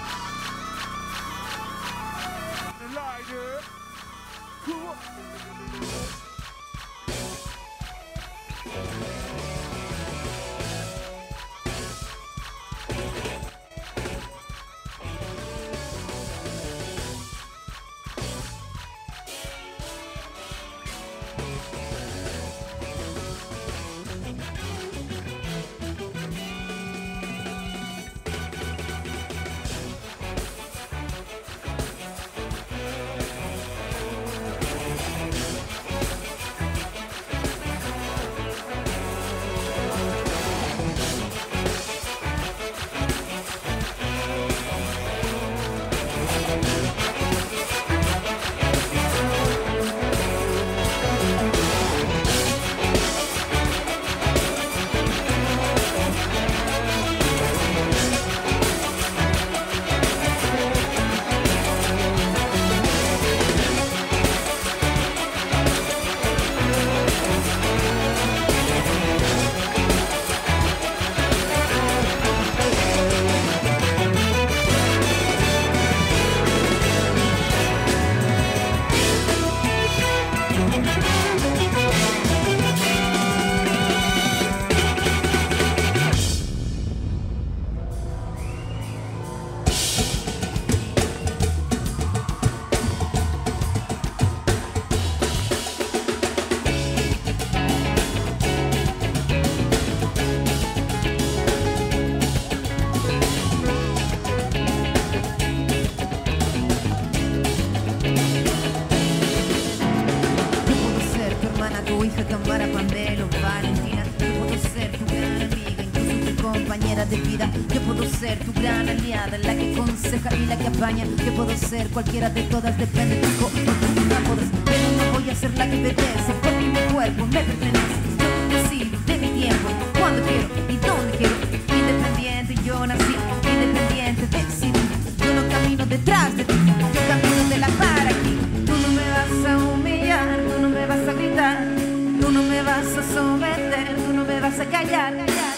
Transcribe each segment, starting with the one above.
De vida, yo puedo ser tu gran aliada, la que aconseja y la que apaña. Yo puedo ser cualquiera de todas, depende de tu corazón, pero no voy a ser la que obedece, porque mi cuerpo me pertenece. Yo decido de mi tiempo, cuando quiero y dónde quiero. Independiente, yo nací independiente, decidí. Yo no camino detrás de ti, yo camino de la par aquí. Tú no me vas a humillar, tú no me vas a gritar, tú no me vas a someter, tú no me vas a callar.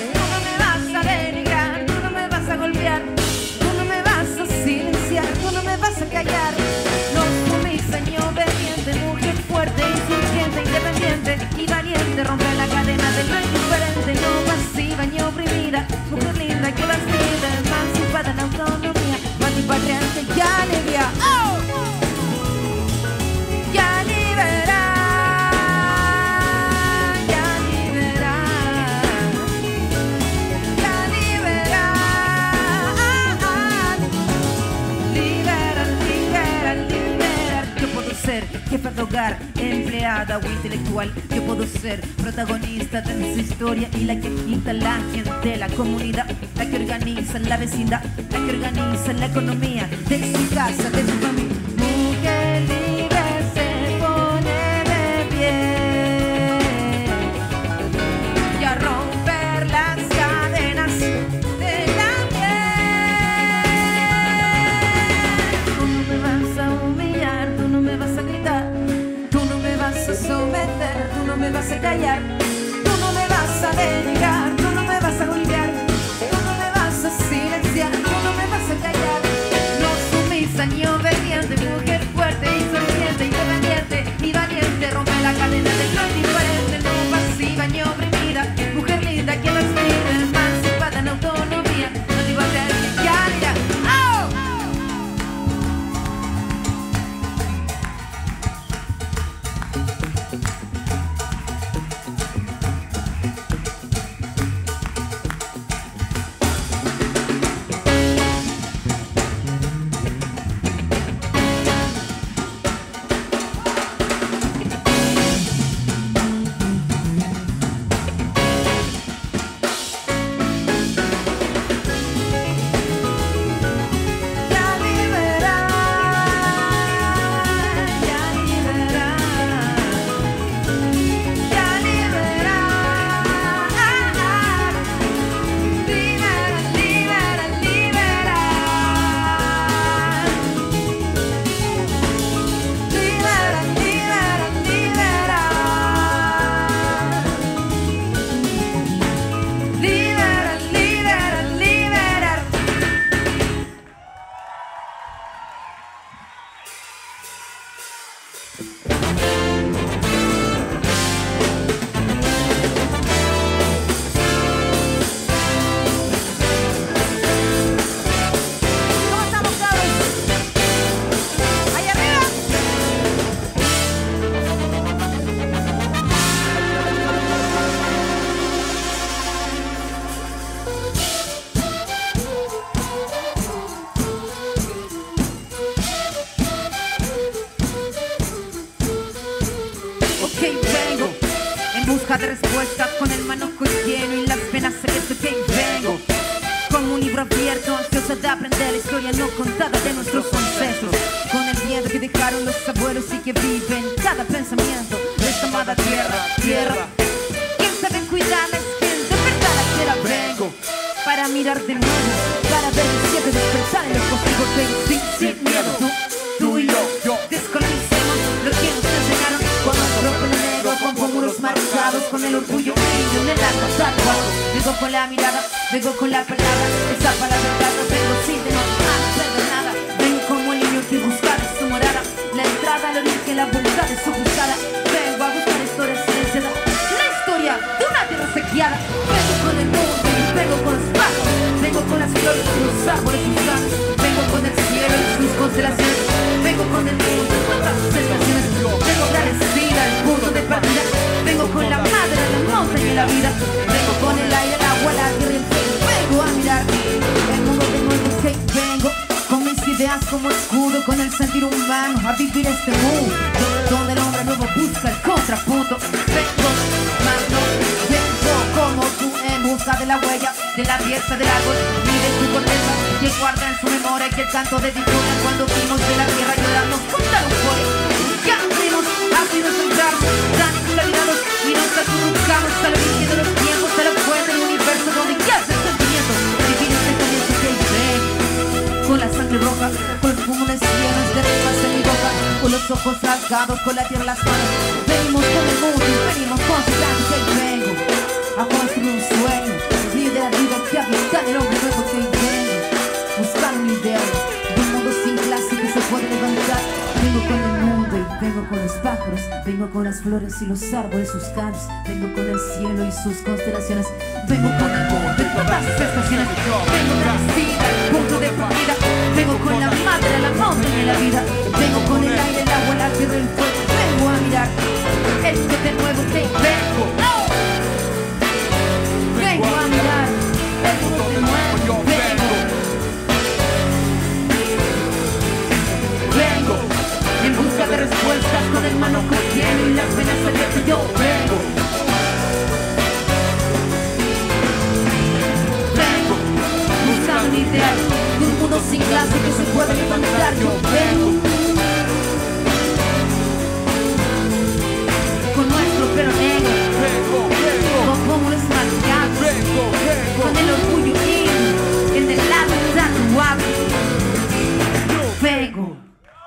Denigrar, tú no me vas a golpear, tú no me vas a silenciar, tú no me vas a callar. No sumisa ni obediente, mujer fuerte, insurgente, independiente y valiente, rompe la cadena de lo indiferente, no pasiva ni oprimida, mujer linda que las vida, emancipada en autonomía, antipatriarca y alegría. ¡Oh! Ya libera. Jefa de hogar, empleada o intelectual. Yo puedo ser protagonista de su historia y la que agita la gente, la comunidad, la que organiza la vecindad, la que organiza la economía de su casa, de su familia. Mujer libre se pone de pie y a romper las cadenas de la piel. Tú no me vas a humillar, tú no me vas a gritar, tú no me vas a someter, tú no me vas a callar, tú no me vas a denigrar, tú no me vas a golpear, tú no me vas a silenciar, tú no me vas a callar. No sumisa ni obediente, busca de respuestas, con el manojo lleno y las penas abiertas que vengo. Como un libro abierto, ansiosa de aprender la historia no contada de nuestros ancestros. Con el miedo que dejaron los abuelos y que viven cada pensamiento de esta amada tierra, tierra. ¿Quién sabe cuidarla? Es quien de verdad la quiera. Vengo para mirar de nuevo, para ver el cielo despertar en los postigos de sin miedo. Tú y yo, descolonicemos lo que nos enseñaron con nuestro pelo negro, con muros marcados, con el orgullo indio en el alma tatuado. Vengo con la mirada, vengo con la palabra, esa palabra plata, vengo sin demostrar, no perder nada. Vengo como el niño que busca de su morada, la entrada al origen, la voluntad de su buscada. Vengo a buscar historias silenciadas, la historia de una tierra sequeada. Vengo con el mundo y vengo con los pájaros, vengo con las flores y los árboles y sus años, vengo con el cielo y sus constelaciones, vengo con el mundo y todas sus estaciones, vengo agradecida al punto de partida, vengo con la madre, la montaña y la vida, vengo con el aire, el agua, la tierra y el fuego, vengo a mirar el mundo de nuevo que vengo, con mis ideas como escudo, con el sentir humano, a vivir este mundo, donde el hombre nuevo busca el contrapunto, vengo, mano, vengo como tú en busca de la huella, de la pieza del árbol, mide su corteza, que guarda en su memoria que el canto de victoria cuando vimos de la tierra llorar nos contaron por él. Ya abrimos, abrimos el brazo, tan claridades y nos acurrucamos a la origen de los tiempos, a la fuente del universo donde yace el sentimiento. Divinos pensamientos que ven, con la sangre roja, con los pulmones llenos de rimas en mi boca, con los ojos rasgados, con la tierra en las manos. Venimos con el mundo y venimos con su gran que vengo a construir un sueño, lío de la vida que habita en el hombre nuevo que vengo, buscar un ideal de un mundo sin clase que se puede levantar. Vengo con el mundo y vengo con los pájaros, vengo con las flores y los árboles, sus cantos, vengo con el cielo y sus constelaciones, vengo con el mundo de todas sus estaciones, vengo de la cima, el punto de partida, vengo con la madre, la montaña y la vida, vengo con el aire, el agua, la tierra y el fuego, vengo a mirar esto de nuevo que vengo. Vengo a mirar esto de nuevo, vengo en busca de respuestas con el manojo lleno y las penas abiertas. Yo vengo buscando un ideal de un mundo sin clase que se puede levantar. Yo vengo con nuestro pelo negro, con pómulos marcados, con el orgullo indio en el lado tatuado. Vengo.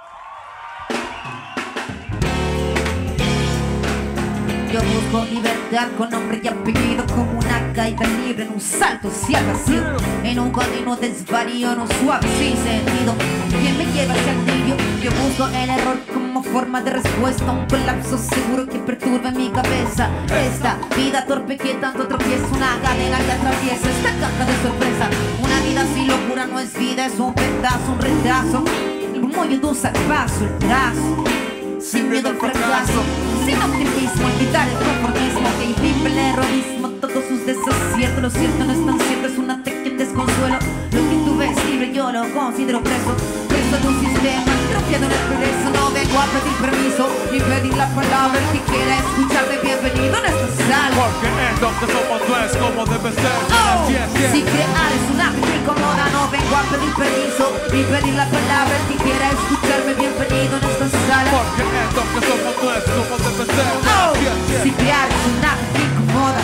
Yo busco libertad con nombre y apellido, como una caída libre en un salto hacia el vacío, en un continuo desvarío, en un suave sin sentido que me lleva hacia el tibio. Yo busco el error como forma de respuesta, un colapso seguro que perturba mi cabeza. Esta vida torpe que tanto tropieza, una cadena que atraviesa esta caja de sorpresa. Una vida sin locura no es vida, es un pedazo, un retraso, el mollo de un salvazo, el trazo sin miedo al fracaso, sin optimismo, olvidar el conformismo que imprime el errorismo, todos sus desaciertos. Lo cierto no es tan cierto, es un ataque en desconsuelo. Lo que tú ves libre yo lo considero preso de un sistema atrofiado en el progreso. No vengo a pedir permiso ni pedir la palabra, el que quiera escucharme bienvenido en esta sala. Porque esto que somos no es como debe ser. Si crear es una vida incómoda, no vengo a pedir permiso ni pedir la palabra, el que quiera escucharme bienvenido en esta sala. Porque esto que somos no es como debe ser. Si crear es una vida incómoda.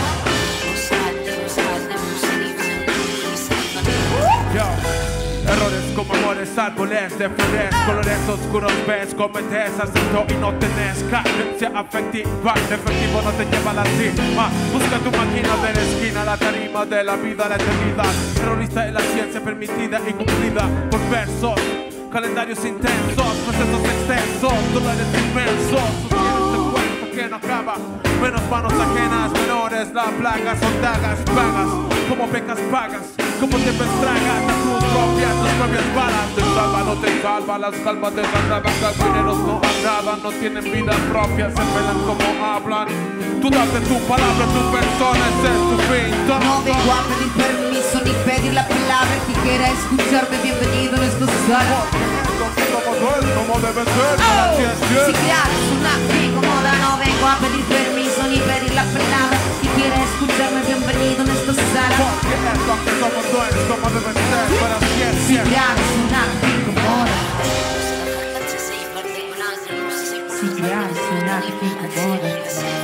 Errores como amores, árboles de flores, colores oscuros ves, cometes acento y no tenés carencia afectiva. Efectivo no te lleva a la cima. Busca tu máquina de la esquina, la tarima de la vida, la eternidad. Terrorista es la ciencia permitida y cumplida por versos, calendarios intensos, procesos extensos, dólares inmensos. Sostienes el cuento que no acaba, menos manos ajenas, menores, la plaga son dagas, pagas, como pecas pagas, como te estragas a tus propias balas. Te salva, no te salva, las calmas te agravan, camineros no agravan, no tienen vida propia, se pelan como hablan. Tú date tu palabra, tu persona, ese es tu fin. No vengo a pedir permiso ni pedir la palabra, el que quiera escucharme bienvenido en esta sala. Como debe ser, Si crear es una vida incómoda, no vengo a pedir permiso ni pedir la palabra. Si quieres escucharme, bienvenido en esta sala. Porque esto que somos no es como debe ser, pero así es Si bien. te haces una que te incomoda, si te haces una que te incomoda.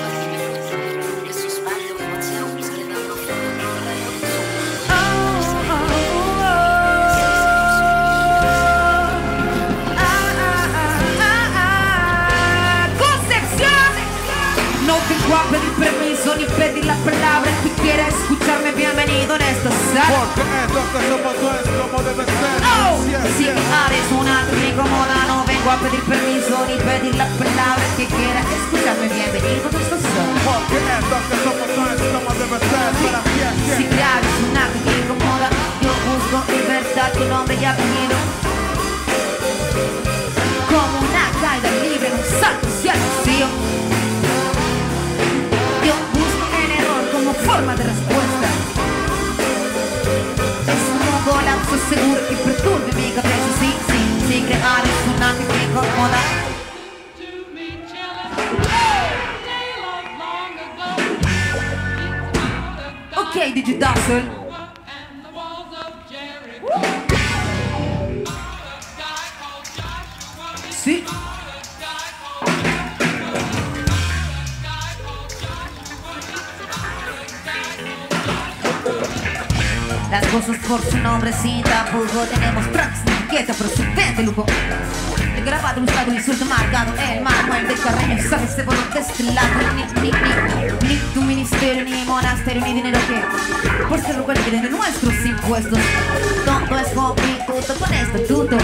No vengo a pedir permiso ni pedir la palabra. Si quieres escucharme, bienvenido en esta sala. Porque esto que somos no es como debe ser, Oh, así es si bien. me haces una que me incomoda, no vengo a pedir permiso ni pedir la palabra. Que quieras escucharme, bienvenido en esta sala. Porque esto que somos no es como debe ser, pero así es Si bien. me haces una que me incomoda, yo busco libertad, tu nombre y apellido. Como una caída libre en un salto hacia el vacío. Yo busco el error como forma de respuesta. Es un colapso seguro que perturbe mi cabeza. Sí, sí, sin crear es una que me incomoda. Ok, Digital. Sí. Las cosas por su nombre sin tapujo. Tenemos tracks de etiqueta, pero sin de lujo. He grabado un estado insulto marcado el Manuel de Carreño. Sabes de de este lado. Ni tu ministerio, ni monasterio, ni dinero que por ser lugar de nuestros impuestos. Tonto es compituto con estatuto.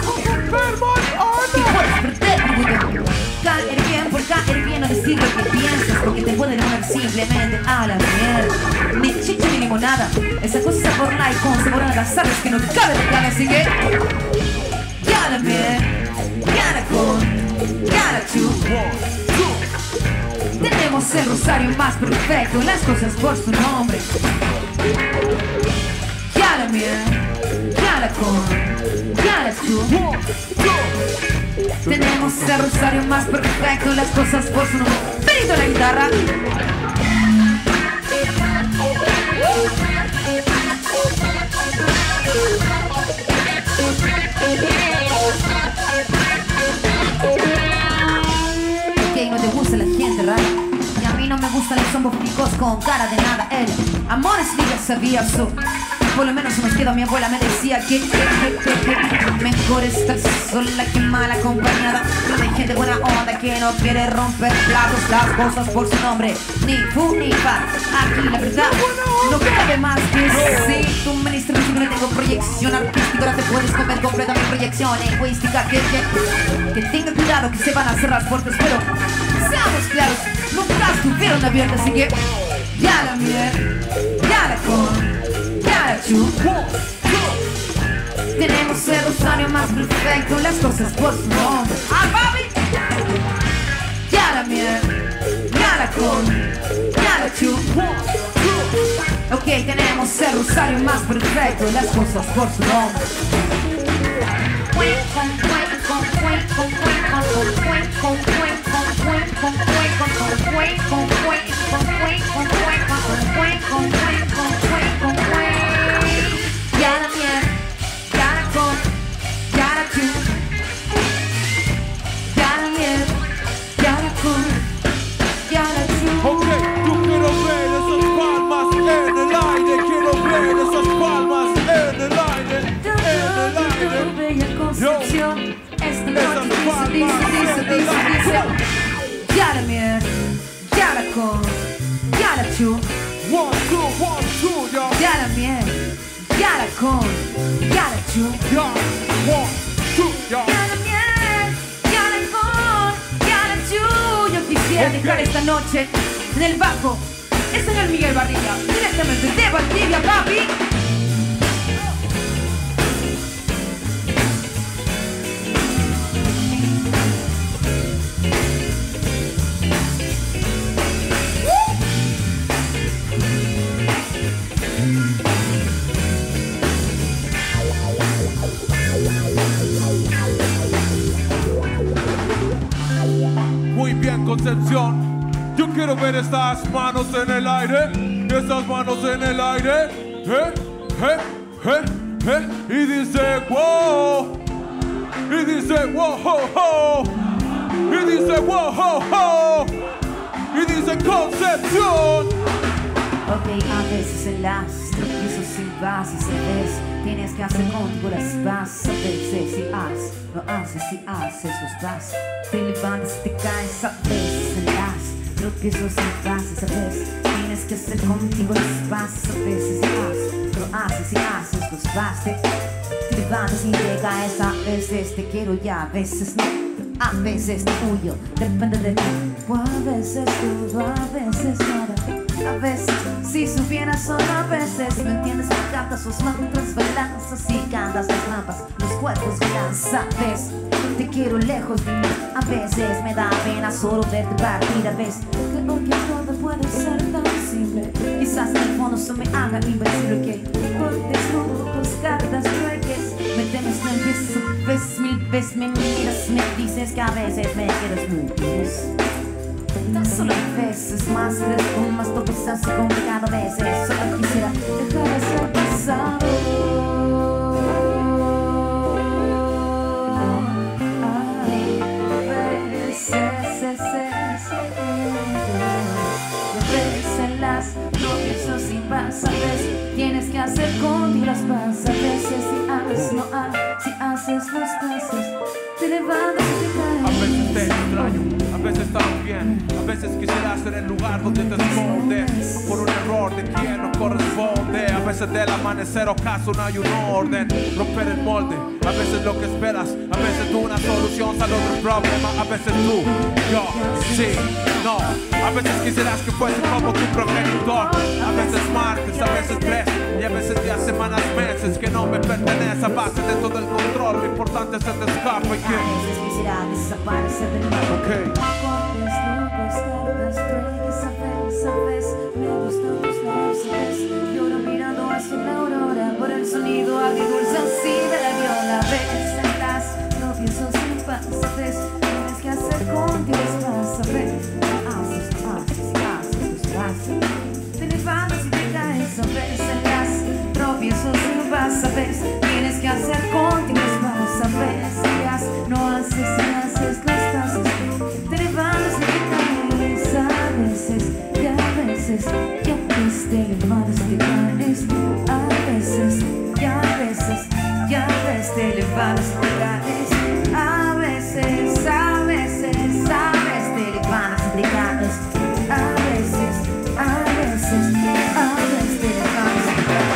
Y puedes perder tributo. Caer bien por caer bien, no decir lo que piensas, porque te pueden poner simplemente a la mierda. Ni chicha ni limonada, esa cosa por la y con cebolada, sabes que no cabe de cara, así que ya la mierda, ya la con, ya la chu. Tenemos el rosario más perfecto, las cosas por su nombre. Ya la mierda, ya la con, ya la chu. Tenemos el rosario más perfecto, las cosas por su nombre. Perito la guitarra. Ok, no te gusta la gente rara. Y a mí no me gustan los hombofílicos con cara de nada. El amor es libre, sabía eso. Por lo menos unos queda, mi abuela me decía que mejor estar sola que mal acompañada. No hay gente buena onda que no quiere romper platos, las cosas por su nombre. Ni fu ni fa, aquí la verdad no cabe más que si tu ministro no tengo proyección artística, ahora te puedes comer completa mi proyección lingüística. Que tenga cuidado que se van a cerrar las puertas, pero seamos claros, nunca estuvieron abiertas, así que ya la mierda, ya la con. Tenemos el rosario más perfecto, las cosas por su nombre. ¡Ah, papi! Ya la mierda, ya la con, ya la chu. Ok, tenemos el rosario más perfecto, las cosas por su nombre. Ya la mierda, ya la con, ya la chu. Ya la mierda, ya la con, ya la chu. Ok, yo quiero ver esas palmas en el aire, quiero ver esas palmas en el aire, en el aire. Bella Concepción, esta Esas noche palmas dice. Ya la mierda, ya la con, ya la chu. 1, 2, 1, 2, yo. Ya la mierda, ya la con, ya la chu. Ya, 1, 2, yo. Ya la mierda, ya la con, ya la chu. Yo quisiera dejar esta noche en el bajo el señor Miguel Barriga, directamente de Valdivia, papi. Muy bien, Concepción. Yo Yo quiero ver estas manos en el aire, estas manos en el aire, y dice wow, y dice wow, ho, ho. Y dice wow, ho, ho. Y dice Concepción. Ok, a veces en las tropiezos sin bases, ¿sabes? Tienes que hacer contigo las bases. A veces si haces, no haces, si haces los pasos. Te levantas y te caes. A veces en las tropiezos sin bases, ¿sabes? Tienes que hacer contigo las bases. A veces si haces, no haces, si haces los pasos. Te levantas y te caes. A veces te quiero y a veces no. A veces te huyo, depende de ti. O a veces todo, a veces nada. A veces, si supieras solo a veces, ¿me entiendes? Me cantas sus mantras, balanzas y cantas las trampas, los cuerpos balanzas. ¿Ves? Te quiero lejos de mí. A veces me da pena solo verte partir. A veces creo que todo puede ser tan simple. Quizás en el fondo se me haga invencible que por desnudo tus cartas trueques. Me temes, no empiezo, ves mil veces me miras, me dices que a veces me quieres mucho. Tan solo veces más fresco, más tropezas y complicado a veces. Solo quisiera dejar de ser pasado. Las tropiezos sin paz, a veces tienes que hacer contigo las paz. A veces si haces, no haces, si haces los pasos, te levantas y te caes. A veces te extraño, a veces también. A veces quisiera ser el lugar donde te escondes por un error de quien no corresponde. A veces del amanecer ocaso no hay un orden, romper el molde. A veces lo que esperas, a veces tú una solución sale otro problema. A veces tú, yo, sí, no. A veces quisieras que fuese como tu progenitor. A veces martes, a veces tres, y a veces días, semanas, meses que no me pertenece. A base de todo el control, lo importante es el escape y que a veces quisiera desaparecer de nuevo. Okay. Cortes, locos, cartas, trueques, a veces me gustan tus labios, ¿sabes? Lloro mirando hacia la aurora por el sonido agridulce así de la viola. A veces en las tropiezos sin paz, ¿sabes? Tienes que hacer contigo las paz, ¿sabes? Te levantas y te caes, a veces en las tropiezos sin paz, ¿sabes? Tienes que hacer contigo las paz, a veces no haces y haces los pasos. Te levantas y te caes, a veces y a veces y a veces te levantas y te caes, a veces y a veces y a veces te levantas y te caes, a veces, a veces, a veces te levantas y te caes, a veces, a veces, a veces te levantas y te caes.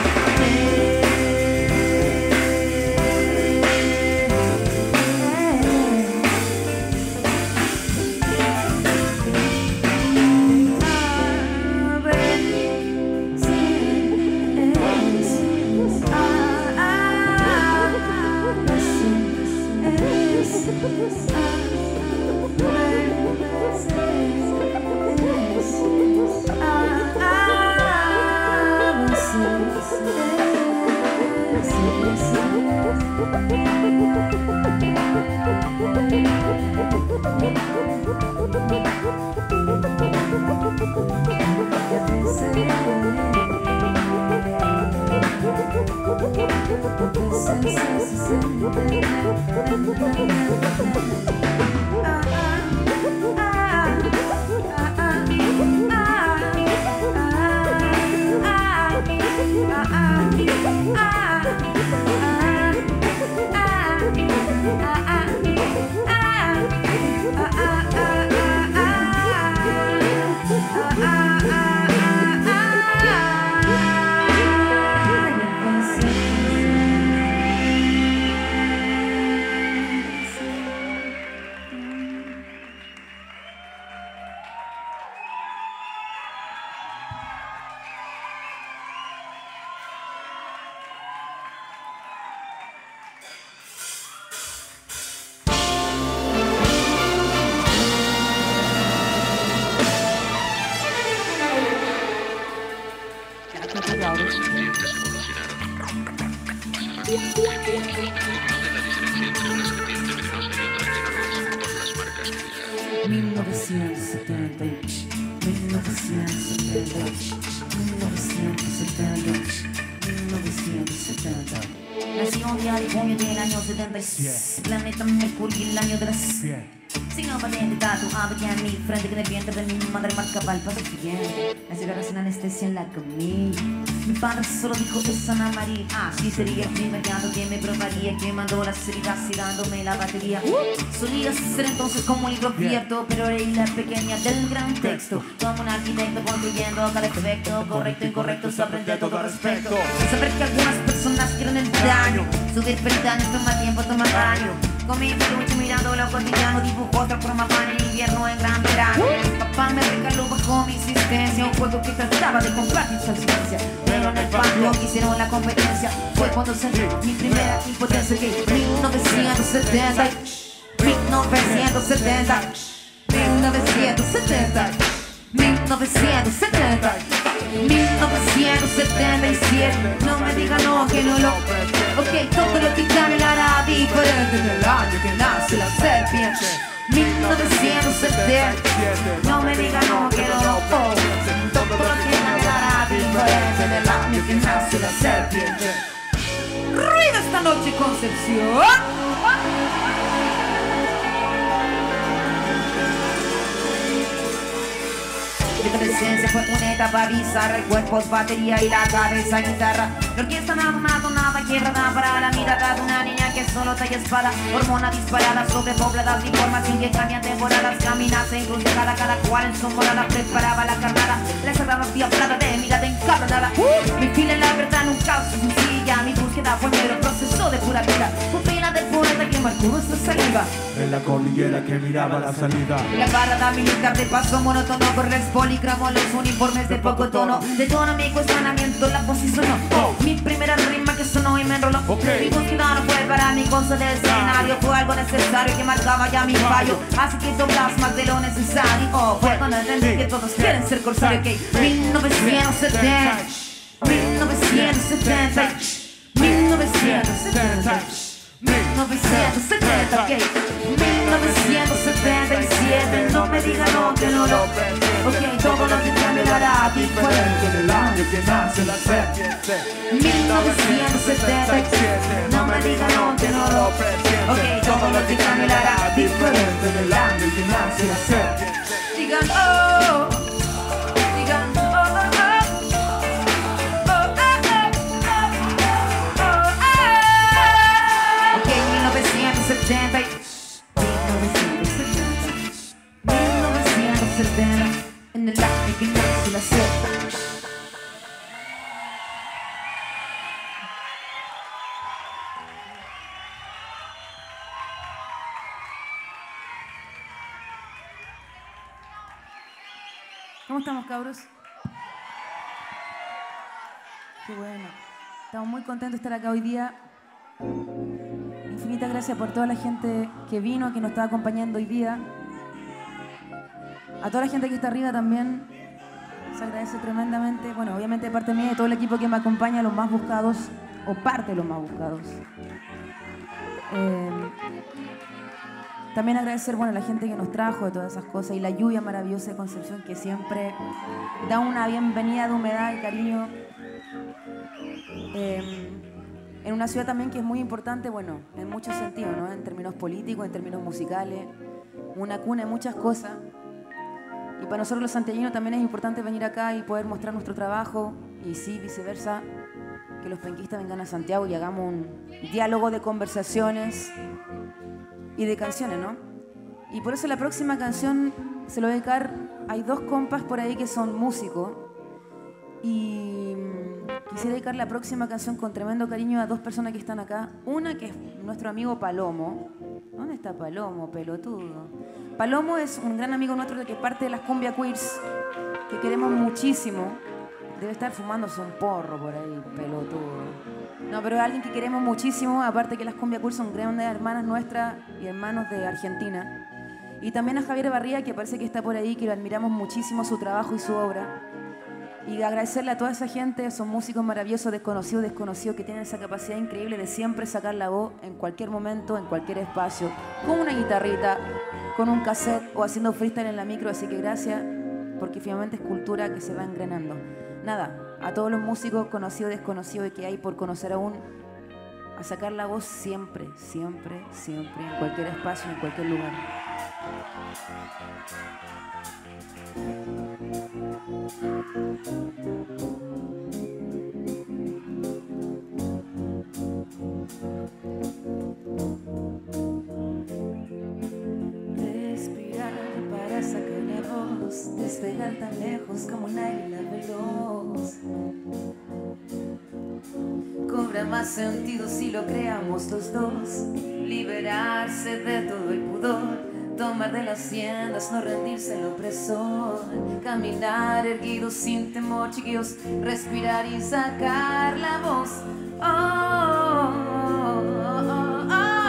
Nací un día de junio del año 76. Planeta Mercurio, el año de las... Signo patente tatuado que en mi frente, que en el vientre de mi madre marcaba el paso siguiente. La cigarra sin anestesia en la comida. Mi padre solo dijo que Sana María. Así sería el primer gato que me probaría, quemando las heridas y dándome la batería. Solía ser entonces como el libro abierto, pero era la pequeña del gran texto. Como un arquitecto construyendo cada efecto, correcto, incorrecto, se aprende a todo respecto. Saber que algunas personas quieren el daño, subir peldaños toma tiempo, toma daño. Con mi peluche mirando lo cotidiano, dibujo otra forma para el invierno en gran verano. Papá me regaló bajo mi insistencia un juego que trataba de compartir su existencia. Pero en el patio quisieron la competencia. Fue cuando sentí mi primera impotencia que 1970 1970 1970 1970 1977. No me digan no, que no lo... Ok, todo lo que cambia la hará diferente en el año que nace la serpiente. 1970. No me digan no, que no lo... Todo lo que cambia la hará diferente en el año que nace la serpiente. Ruido esta noche, Concepción. Mi adolescencia fue una etapa bizarra, el cuerpo es batería y la cabeza guitarra. La orquesta nada quebrada para la mirada de una niña que solo talla espada. Hormona disparada, sobrepoblada de información que cambia temporadas. Caminase encrucijada, cada cual en su morada preparaba la carnada. La sagrada diablada de mirada encabronada. Mi fila en la verdad nunca fue sencilla. Mi búsqueda fue negro proceso de pura vida. Pupila del poeta que marcó nuestra salida. En la cordillera que miraba la salida. La parada militar de paso monótono, corres polígrafo, los uniformes de poco tono. De tono mi cuestionamiento, la posición no. Mi primera rima que sonó y me enroló. Mi búsqueda no fue para mi cosa del escenario, fue algo necesario que marcaba ya mi fallo. Así que doblas más de lo necesario. Fue cuando entendí que todos quieren ser corsarios. Que 1970 1970 1970 1970, ok. 1977, no me digan no, que no lo... Ok, todo lo que cambia la hará diferente en el año que nace la serpiente. 1977, no me digan no, que no lo... Ok, todo lo que cambia la hará diferente en el año que nace la serpiente. Digan oh, digan oh, oh, oh. Ok, 1970 en el año que nace la serpiente. ¿Cómo estamos, cabros? Qué bueno. Estamos muy contentos de estar acá hoy día. Infinitas gracias por toda la gente que vino, que nos está acompañando hoy día. A toda la gente que está arriba también se agradece tremendamente. Bueno, obviamente de parte mía y de todo el equipo que me acompaña, los más buscados, o parte de los más buscados. También agradecer, bueno, a la gente que nos trajo de todas esas cosas y la lluvia maravillosa de Concepción que siempre da una bienvenida de humedad y cariño. En una ciudad también que es muy importante, bueno, en muchos sentidos, ¿no? En términos políticos, en términos musicales, una cuna de muchas cosas. Y para nosotros los santiaguinos también es importante venir acá y poder mostrar nuestro trabajo, y sí, viceversa, que los penquistas vengan a Santiago y hagamos un diálogo de conversaciones y de canciones, ¿no? Y por eso la próxima canción se lo voy a dedicar, hay dos compas por ahí que son músicos, y quisiera dedicar la próxima canción con tremendo cariño a dos personas que están acá. Una que es nuestro amigo Palomo. ¿Dónde está Palomo, pelotudo? Palomo es un gran amigo nuestro de que parte de las Cumbia Queers, que queremos muchísimo. Debe estar fumándose un porro por ahí, pelotudo. No, pero es alguien que queremos muchísimo, aparte que las Cumbia Queers son grandes hermanas nuestras y hermanos de Argentina. Y también a Javier Barría, que parece que está por ahí, que lo admiramos muchísimo su trabajo y su obra. Y agradecerle a toda esa gente, son músicos maravillosos, desconocidos, que tienen esa capacidad increíble de siempre sacar la voz en cualquier momento, en cualquier espacio, con una guitarrita, con un cassette o haciendo freestyle en la micro. Así que gracias porque finalmente es cultura que se va engranando. Nada, a todos los músicos conocidos, desconocidos y que hay por conocer aún, a sacar la voz siempre, siempre, siempre, en cualquier espacio, en cualquier lugar. Respirar para sacar la voz, despegar tan lejos como un águila veloz. Cobra más sentido si lo creamos los dos. Liberarse de todo el pudor, tomar de las riendas, no rendirse al opresor. Caminar erguido sin temor, chiquillos, respirar y sacar la voz. Oh, oh, oh,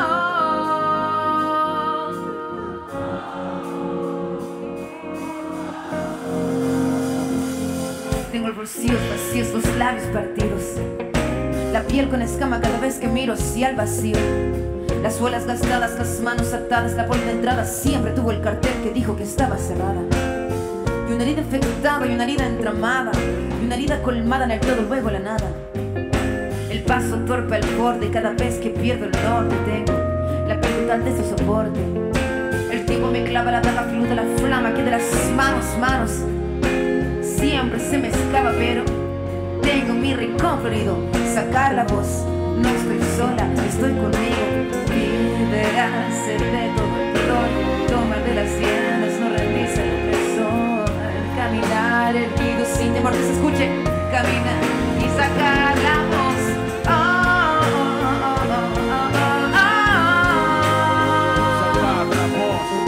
oh. Tengo los bolsillos vacíos, los labios partidos, la piel con escama cada vez que miro hacia el vacío. Las suelas gastadas, las manos atadas, la puerta de entrada siempre tuvo el cartel que dijo que estaba cerrada. Y una herida infectada, y una herida entramada, y una herida colmada en el todo, luego la nada. El paso torpe al borde, cada vez que pierdo el norte tengo la total de su soporte. El tiempo me clava la daga filuda, la flama que de las manos siempre se me escapa, pero tengo mi rincón florido, sacar la voz. No estoy sola, estoy conmigo. Liberarse de todo el dolor, tomar de las riendas, no rendirse al opresor. Caminar erguido sin temor que se escuche, caminar y sacar la voz. Oh, oh, oh, oh, oh, oh, oh. Sacar la voz. Oh,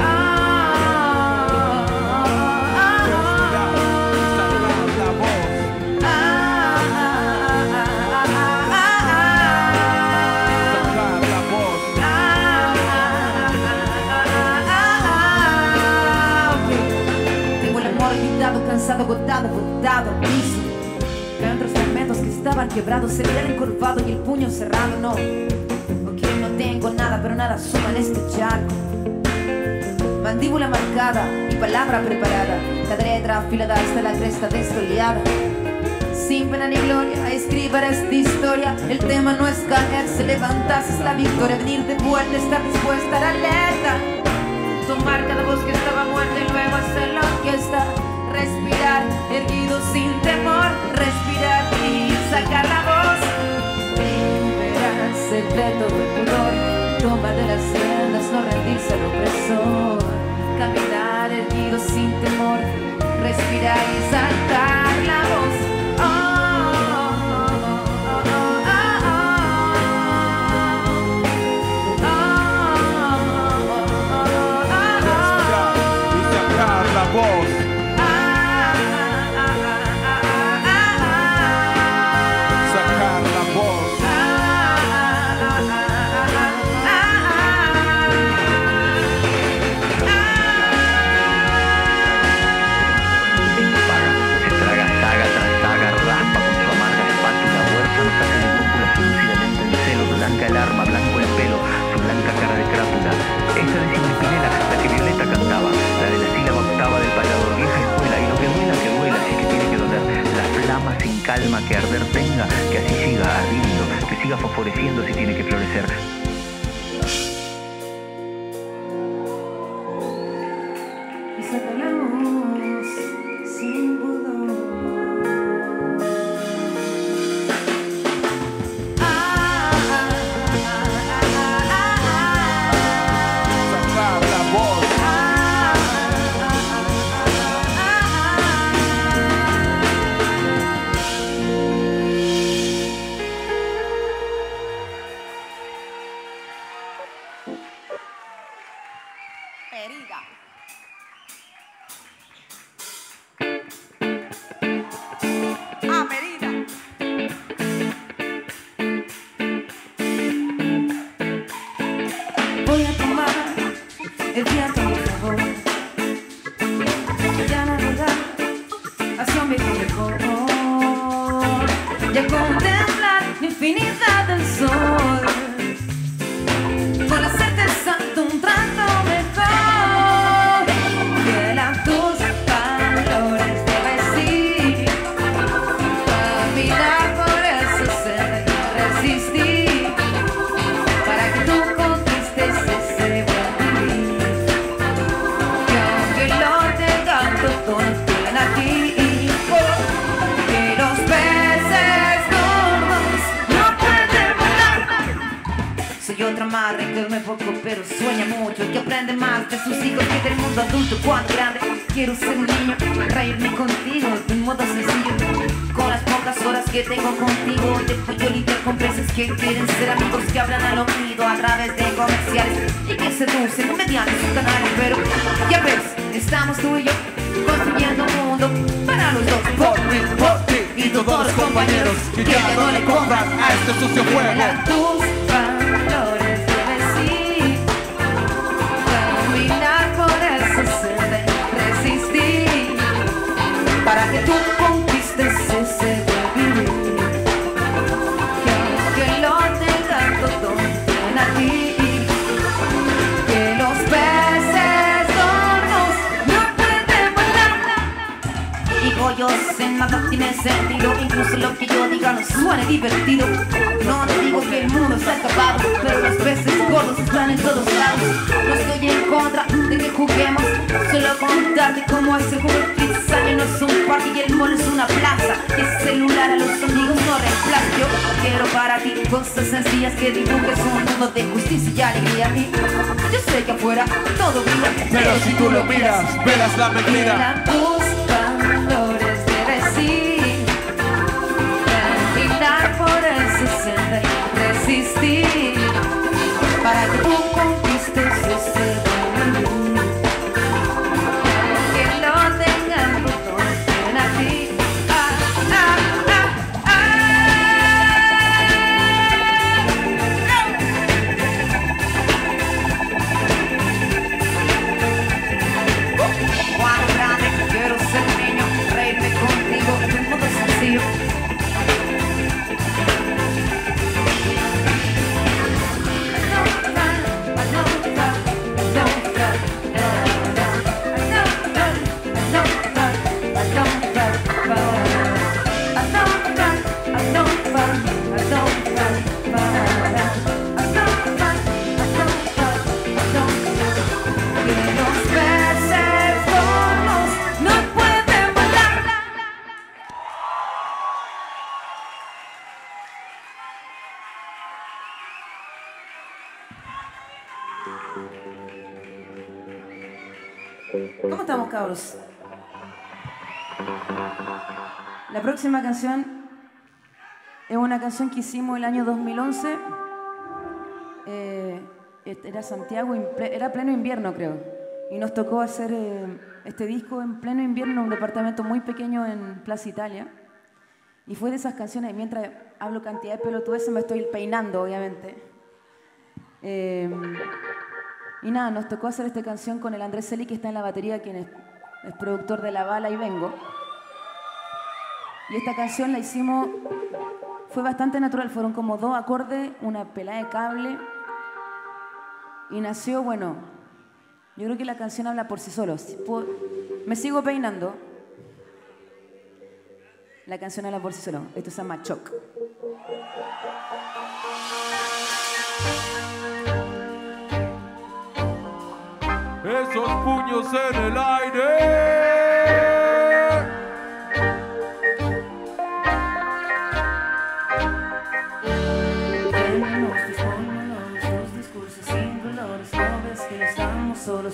agotado, botado, liso. Caen otros fragmentos que estaban quebrados, se veía encorvado y el puño cerrado. No, porque no tengo nada, pero nada suma en este charco. Mandíbula marcada y palabra preparada, cada letra afilada hasta la cresta desoleada. Sin pena ni gloria, escribir esta historia. El tema no es caerse, levantarse es la victoria. Venir de vuelta, estar dispuesta, estar alerta. Tomar cada voz que estaba muerta y luego hacer la orquesta. Respirar, erguido sin temor, respirar y sacar la voz. Liberarse de todo el pudor, tomar de las riendas, no rendirse al opresor. Caminar erguido sin temor, respirar y sacar la voz. Oh, Respirar y sacar la voz. El arma, blanco el pelo, su blanca cara de crápula. Esa de Cimpinela, la que Violeta cantaba, la de la sílaba octava del parador, vieja escuela, y lo que duela, si es que tiene que doler. La flama sin calma que arder tenga, que así siga ardiendo, que siga fosforeciendo si tiene que florecer. y sacar la voz sin pudor. Merida. Merida. Voy a tomar el viento a mi favor, ya navegar hacia un viejo mejor, y a contemplar la infinidad del sol, con la certeza de un trato mejor, que la tus valores. madre que duerme poco pero sueña mucho, que aprende más de sus hijos que del mundo adulto. Cuando grande quiero ser un niño, reírme contigo de un modo sencillo. Con las pocas horas que tengo contigo, te puedo lidiar con peces que quieren ser amigos, que hablan al oído a través de comerciales y que seducen mediante sus canales. Pero ya ves, estamos tú y yo construyendo un mundo para los dos, Por mí, por ti y todos los compañeros que ya no le compran a este sucio juego. Tus valores debes ir, caminar por el 60 y resistir, para que tú conquistes ese vivir, que lo tengan todo en aquí, que los peces gordos no pueden volar. Digo yo, en nada tiene sentido, incluso lo que yo diga no suene divertido. No te digo que el mundo está acabado, pero los peces gordos están en todos lados. No estoy en contra de que juguemos, solo contarte cómo ese juego no es un parque y el mall es una plaza. Y el celular a los amigos no reemplaza. Yo quiero para ti cosas sencillas que dibujes un mundo de justicia y alegría. Y yo sé que afuera todo brilla, Pero si tú lo miras, verás la mentira. Tus valores debes ir, caminar por el 60 y resistir, para que tú conquistes ese mundo, que lo tengan todo en aquí. Cuando grande quiero ser niño, reírme contigo de un modo sencillo. ¿Cómo estamos, cabros? La próxima canción es una canción que hicimos el año 2011. Era Santiago, era pleno invierno, creo. Y nos tocó hacer este disco en pleno invierno en un departamento muy pequeño en Plaza Italia. Y fue de esas canciones, mientras hablo cantidad de pelotudeces, me estoy peinando, obviamente. Y nada, nos tocó hacer esta canción con el Andrés Celi, que está en la batería, quien es productor de La Bala y Vengo. Y esta canción la hicimos, fue bastante natural, fueron como 2 acordes, una pelada de cable, y nació, bueno, yo creo que la canción habla por sí sola. Me sigo peinando. La canción habla por sí sola. Esto se llama Choc. Esos puños en el aire. Los discursos sin colores, no ves que estamos solos.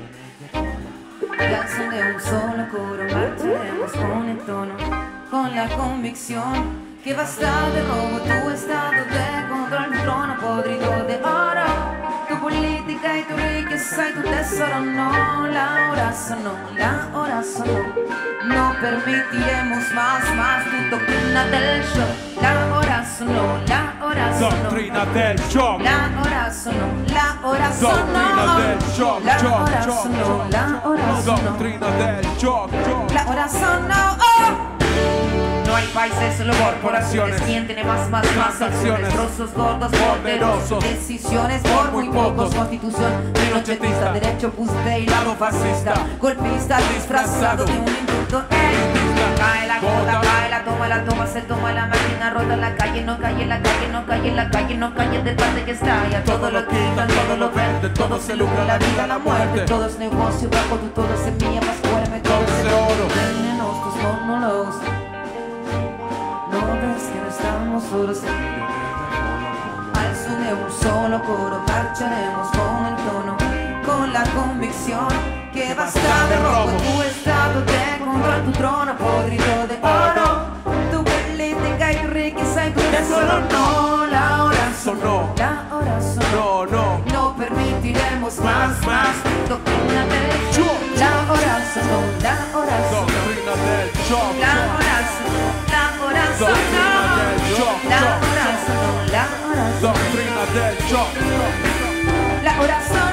Canción de un solo coro, marcharemos con el tono, con la convicción que basta de robo tu estado de control, un trono podrido de oro. Tu política y tu riqueza y tu tesoro, no, la hora sonó, la hora sonó. No permitiremos más tu doctrina del shock. La hora sonó, la hora sonó. Doctrina del shock. La hora sonó, la hora sonó. Doctrina del shock. La hora sonó, la hora sonó. Doctrina del shock. La hora sonó. No hay países, solo corporaciones. ¿Quién tiene más acciones? Trozos gordos, poderosos. Decisiones por muy pocos. Constitución pinochetista, derecho puste y lado fascista. Golpista disfrazado de un indulto. Cae la gota, cae la toma, se toma la máquina rota en la calle. No cae en la calle, no cae en la calle, no cae el debate que está. Ya todo lo quitan, todo lo venden, todo se lucra, la vida, la muerte. Todo es negocio, bajo tu todo es semilla, más fuerte, todo es oro. Venenos tus monólogos. No ves que no estamos solos. Al de un solo coro, marcharemos con el tono, con la convicción que basta de rojo tu estado de control, tu trono podrido de oro, tu política y riqueza y tu tesoro. No, la hora sonó, la hora sonó, no permitiremos más, doctrina del shock. La hora sonó, la hora sonó, Doctrina del shock. la hora sonó, la hora sonó, Doctrina del shock. la hora sonó, la hora sonó, Doctrina del shock. la hora sonó.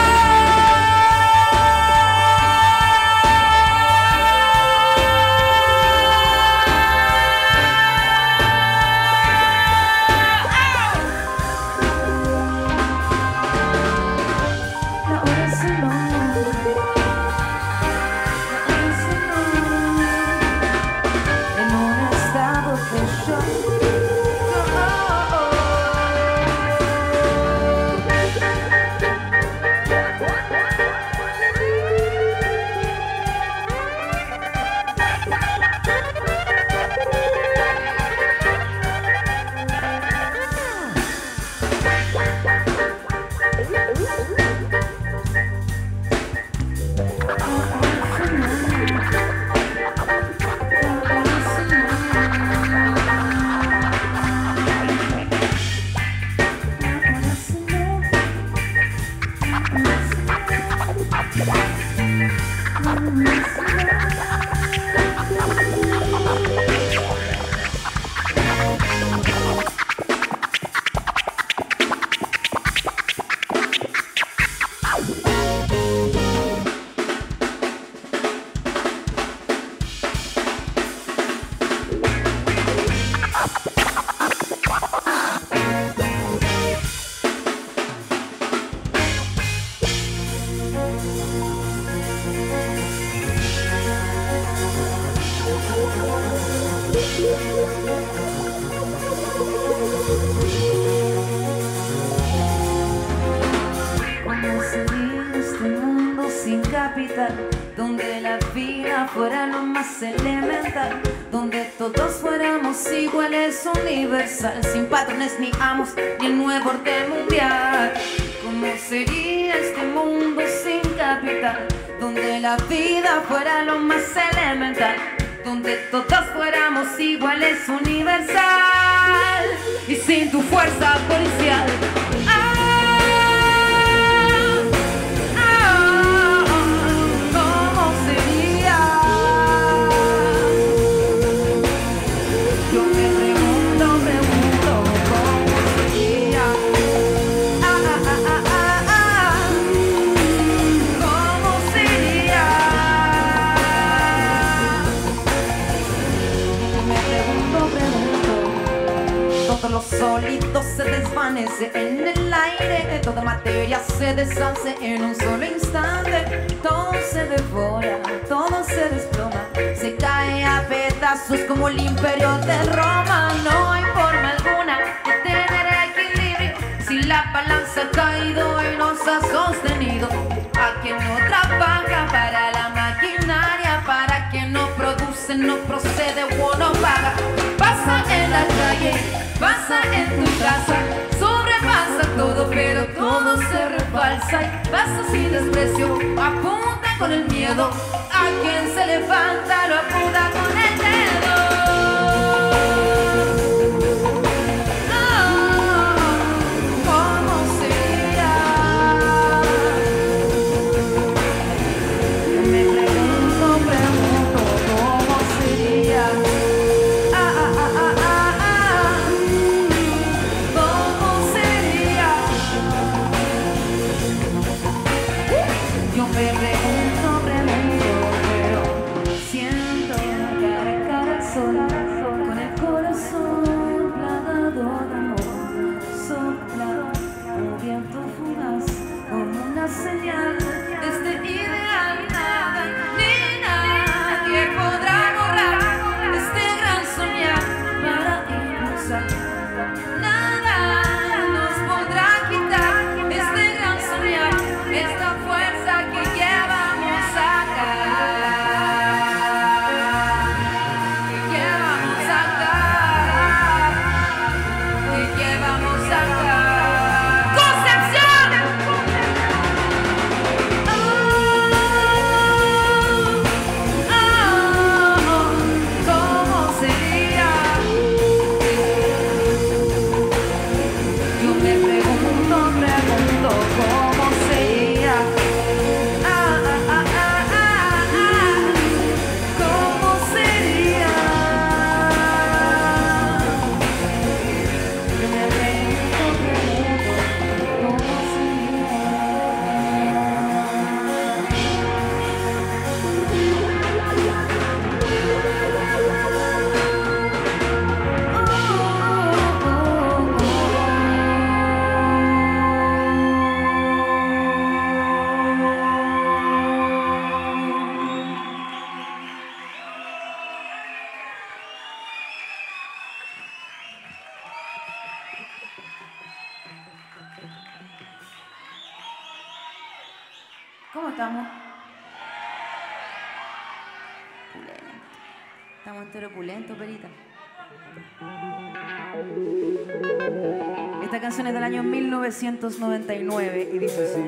Donde la vida fuera lo más elemental, donde todos fuéramos iguales, universal, sin patrones ni amos ni el nuevo orden mundial. ¿Cómo sería este mundo sin capital? Donde la vida fuera lo más elemental, donde todos fuéramos iguales, universal y sin tu fuerza policial. Lo sólido se desvanece en el aire, toda materia se deshace en un solo instante, todo se devora, todo se desploma, se cae a pedazos como el imperio de Roma. No hay forma alguna de tener equilibrio si la balanza ha caído y nos ha sostenido. A quien no trabaja para la maquinaria, para quien no produce, no procede o no paga. Pasa en la calle, pasa en tu casa, sobrepasa todo, pero todo se rebalsa y pasa sin desprecio, apunta con el miedo, a quien se levanta lo apunta con el dedo. Señal, este ideal, nada ni nadie podrá borrar este gran soñar para impulsar. Nada nos podrá quitar este gran soñar, esta fuerza que llevamos acá, que llevamos acá, que llevamos acá. ¿Cómo estamos? Pulento. Estamos enteros pulentos, perita. Esta canción es del año 1999 y dice así.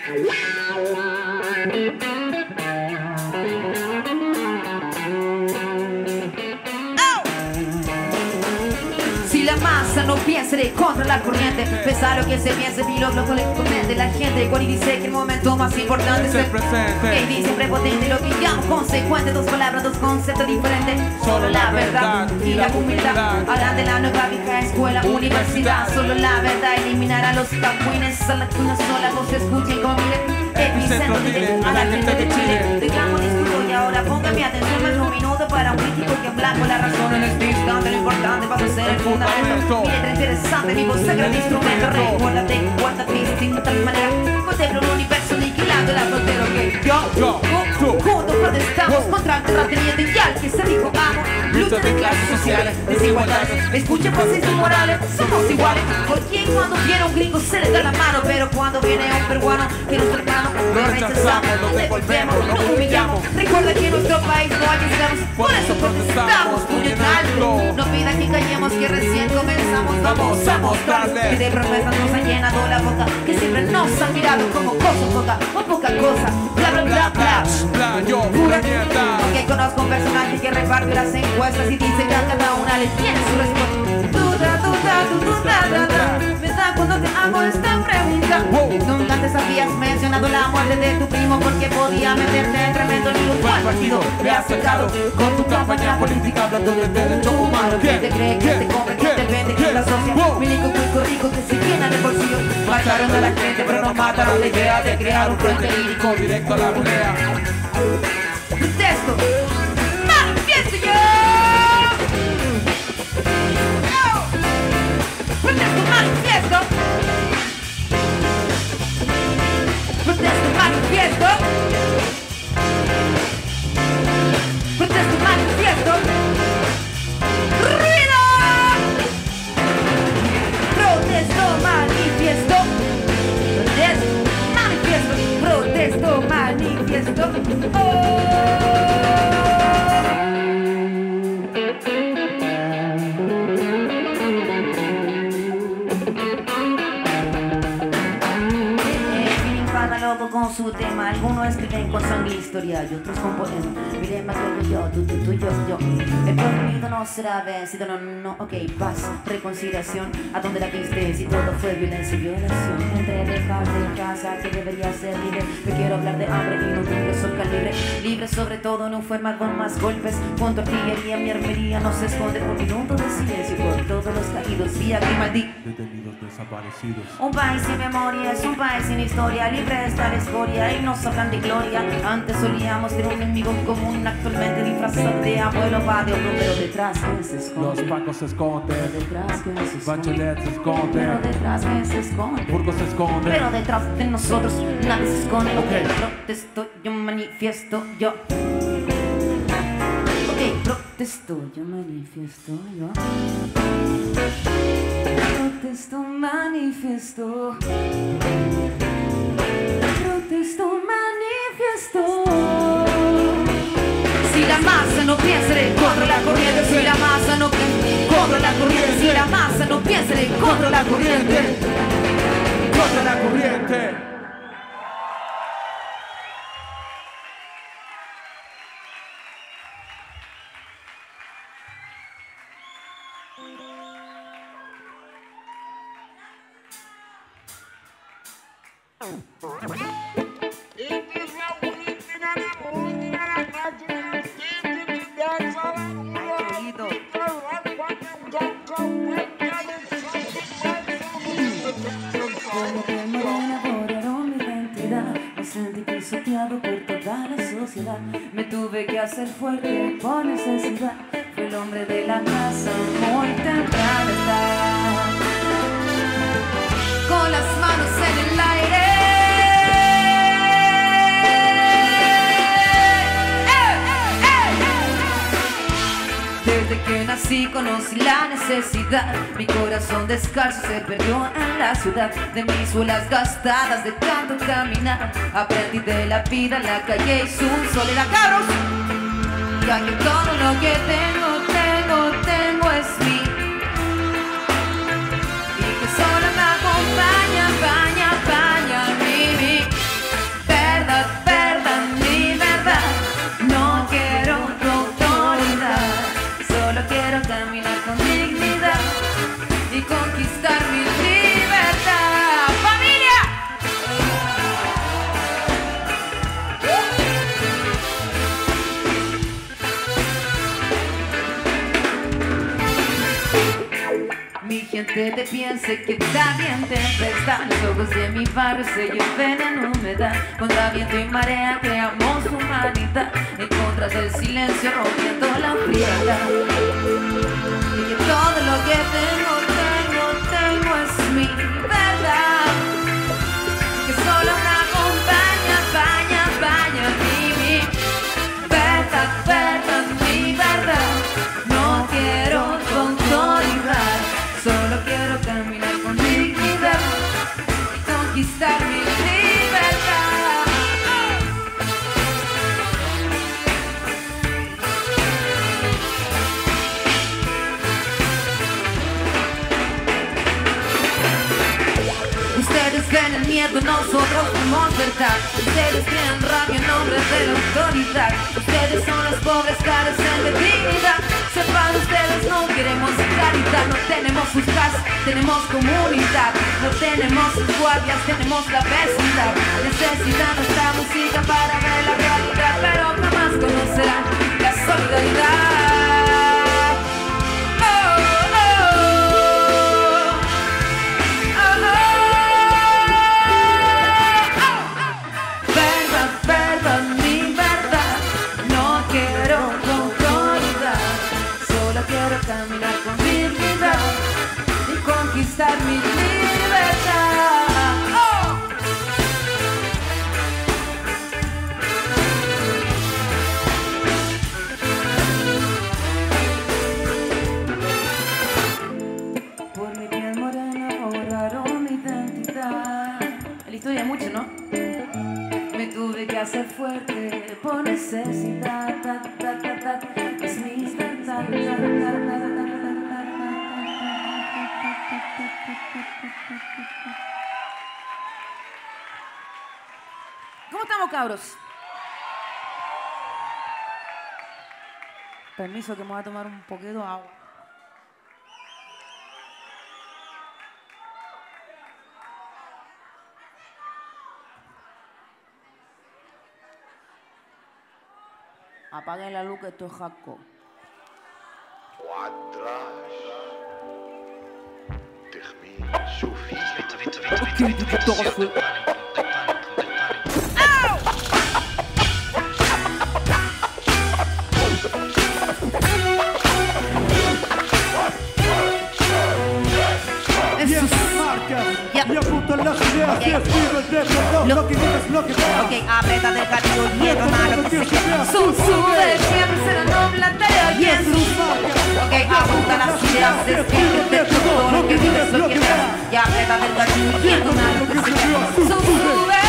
Si la masa no piensa de contra la corriente, pesa lo que se piense y lo colectivamente la gente. Cuando dice que el momento más importante es el presente. Y dice prepotente lo que llamo consecuente. Dos palabras, dos conceptos diferentes. Solo la verdad y la humildad. Hablan de la nueva vieja escuela, universidad. Solo la verdad eliminará los tapuines. A la que una sola voz se escuche con miles. Epicentro de a la gente de Chile. Dejamos discurso y ahora ponga mi atención más de un minuto para un crítico que en blanco la razón en este instante. Lo importante pasa a ser el fundamento. Mi letra interesante, mi voz sagrada de instrumento. Recuérdate, guárdate distinta manera. Contemplo un universo aniquilando la frontera que yo, juntos protestamos contra el terrateniente y al que se dijo amo. Lucha de clases sociales, desigualdades. Escuchen voces inmorales, somos iguales. Porque cuando viene un gringo se le da la mano, pero cuando viene un peruano que nuestro hermano lo rechazamos, lo devolvemos, lo humillamos. Recuerda que en nuestro país no hay esclavos, por eso protestamos, puño en alto. No pida que callemos, que recién comenzamos. Vamos a mostrarles que de promesas nos han llenado la boca, que siempre nos han mirado como cosa poca o poca cosa. Bla bla bla bla, yo pura mierda. Porque conozco un personaje que reparte las encuestas y dice que a cada una le tiene su respuesta. Me da cuando te hago esta pregunta. Nunca te habías mencionado la muerte de tu primo porque podía meterte en tremendo lío. ¿Cuál partido le has sacado con tu campaña política hablando de derecho humano? ¿Quién te cree que te compra, que te vende, que te asocia? Milico cuico rico que se llena de bolsillo. Mataron a la gente pero no mataron la idea de crear un frente lírico directo a la pelea. Protesto, manifiesto yo. Protesto, manifiesto. Protesto, manifiesto. Protesto, manifiesto. ¡Ruido! Protesto, manifiesto. Protesto, manifiesto. Loco con su tema, algunos escriben con sangre historia y otros con poema. Miremos yo, tú, yo. El prohibido no será vencido, no, ok, paz, reconciliación. ¿A dónde la viste? Si todo fue violencia y violación. Entre dejar de casa que debería ser libre. Me quiero hablar de hambre y no tengo sol calibre. Libre sobre todo, no enferma con más golpes. Con artillería, mi armería no se esconde. Un minuto de silencio por todos los caídos. Día que maldito. Detenidos desaparecidos. Un país sin memoria es un país sin historia. Libre está la escoria y nos hablan de gloria. Antes solíamos ser un enemigo común, actualmente disfrazado de abuelo padre, pero detrás que se esconde. Los pacos se esconden, pero detrás que se esconde. Bachelet se esconde, pero detrás que se esconde. Burgos se esconde, pero detrás de nosotros nadie se esconde. Okay. Protesto, yo manifiesto, yo. Ok, protesto, yo manifiesto, yo. Protesto, manifiesto. Protesto, manifiesto. Si la masa no piensa de contra la corriente, si la masa no piensa contra la corriente, si la masa no piensa de contra la corriente, contra la corriente. Como que me elaboraron mi identidad, me sentí pisoteado por toda la sociedad. Me tuve que hacer fuerte por necesidad. Fue el hombre de la casa muy temprana edad. Con las manos en el aire. Desde que nací nací conocí la necesidad. Mi corazón descalzo se perdió en la ciudad. De mis suelas gastadas de tanto caminar, aprendí de la vida, la calle y su soledad. ¡Cabros! Ya que todo lo que tengo es mío, y que solo me acompaña mi verdad, mi verdad. No quiero tu autoridad, solo quiero caminar con dignidad y conquistar mi libertad. ¡Familia! Mi gente te piense que también te presta. Los ojos de mi barrio se lleven en humedad. Contra viento y marea creamos humanidad. En contra del silencio rompiendo la frialdad. Y que todo lo que tengo es mi verdad. Que solo me acompaña mi verdad, mi verdad. No quiero tu autoridad, solo quiero caminar con dignidad y conquistar mi libertad. Ustedes creen el miedo, nosotros somos verdad. Ustedes creen rabia en nombre de la autoridad. Ustedes son los pobres, carecen de dignidad. Sepan ustedes, no queremos caridad. No tenemos sus casas, tenemos comunidad. No tenemos sus guardias, tenemos la vecindad. Necesitan nuestra música para ver la realidad, pero jamás conocerán la solidaridad. Quiero caminar con dignidad y conquistar mi libertad. ¡Oh! Por mi piel morena borraron mi identidad. La historia es mucho, ¿no? Me tuve que hacer fuerte por necesidad. Es mi verdad. ¿Cómo estamos, cabros? Permiso que me voy a tomar un poquito de agua. Apaguen la luz que esto es jaco. Y apuntan las ideas y escribo el reloj. Lo que dices, lo que veas. Ok, aprieta del gatillo y toma lo que se quiera. Sube, siempre será noble la tarea. Yes. Ok, apunta las ideas, escribe todo lo que vives, lo que veas. Y aprieta del gatillo y toma lo que se quiera. Sube.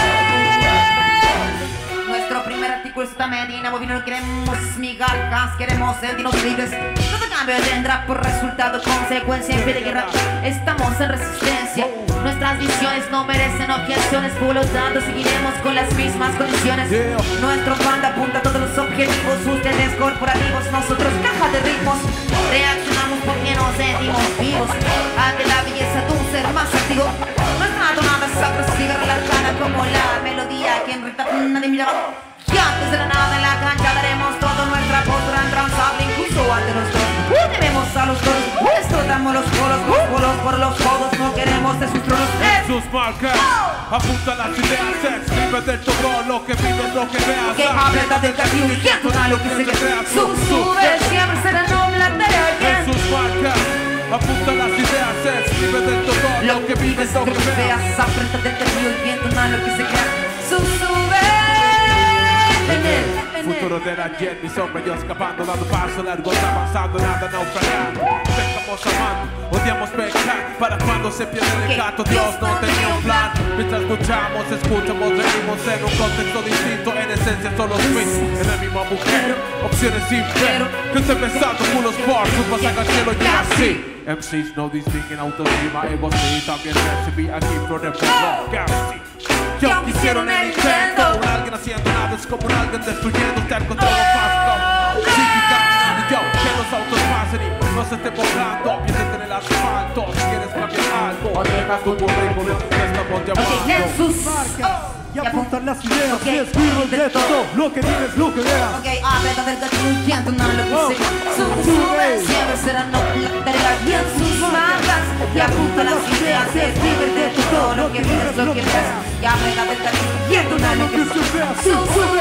Nuestro primer artículo es esta medina. Bovino no queremos migajas, queremos sentirnos libres. Todo cambio tendrá por resultado consecuencia en pie de guerra. Estamos en resistencia. Nuestras visiones no merecen objeciones, por lo tanto seguiremos con las mismas condiciones. Nuestro banda apunta a todos los objetivos, ustedes corporativos, nosotros caja de ritmos. Reaccionamos porque nos sentimos vivos ante la belleza de un ser más activo. Nuestra tonada es agresiva, relajada como la melodía que en recta nadie miraba. Y antes de la nada en la cancha daremos toda nuestra postura intransable, incluso ante los dos. Debemos a los coros, explotamos los coros por los codos, no queremos de sus tronos. Sus marcas, apunta las ideas, escribe de todo lo que vives, lo que veas. Que aprieta del gatillo y entona lo que se crea. Sube, siempre será noble la tarea. Sus marcas, apunta las ideas, escribe de todo lo que vives, lo que veas. Aprieta del gatillo y entona lo que se crea. Sube, en él, futuro del ayer, mi sombra yo escapando, dando paso largo, avanzando, nada naufragando. Estamos amando, odiamos pecar, para cuando se pierde el gato, Dios no tenía un plan. Mientras luchamos, escuchamos, venimos en un contexto distinto, en esencia solo swing, en el mismo agujero, opciones sin pero, que estoy pensando culos por, su pasaje al cielo llega así. MCs no distinguen autoestima, ego sí, también recibí aquí por el pueblo, Galaxy. Yo quisieron el intento, un alguien haciendo nada es como un alguien destruyendo, terco todo fácil. Sigue caminando yo, que los autos pasen y no se esté borrando, piérdete en el asfalto, si quieres cambiar algo, agrega tu currículum, estamos llamando. Jesús. Y apuntar las ideas, y escribo de todo lo que dices, lo que veas. Ok, apreta del gato, no lo que sé. Sube, siempre será no la en sus mapas. Y apunta las ideas, y escribe de todo lo que dices, lo que veas. Y apreta del gato, no lo que sé. Sube.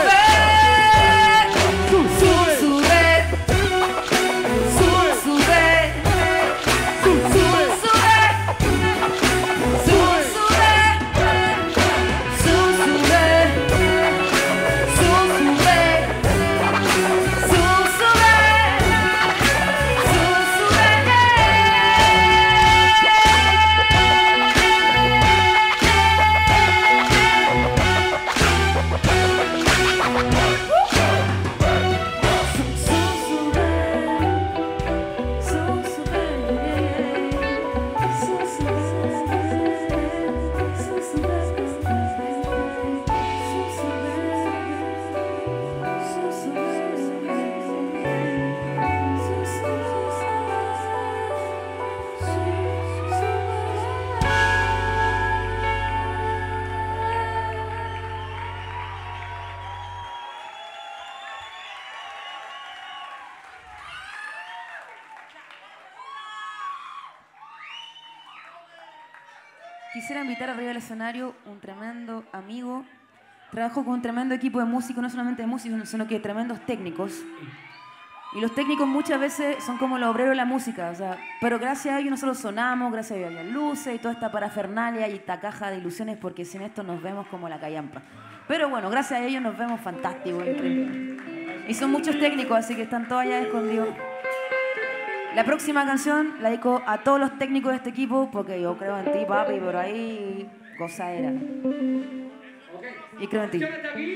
Quisiera invitar arriba del escenario un tremendo amigo. Trabajo con un tremendo equipo de músicos, no solamente de músicos, sino que de tremendos técnicos. Y los técnicos muchas veces son como los obreros de la música, o sea, pero gracias a ellos nosotros sonamos, gracias a ellos hay luces y toda esta parafernalia y esta caja de ilusiones, porque sin esto nos vemos como la callampa. Pero bueno, gracias a ellos nos vemos fantásticos. Y son muchos técnicos, así que están todos allá escondidos. La próxima canción la dedico a todos los técnicos de este equipo, porque yo creo en ti, papi, pero ahí gozadera. Y creo en ti.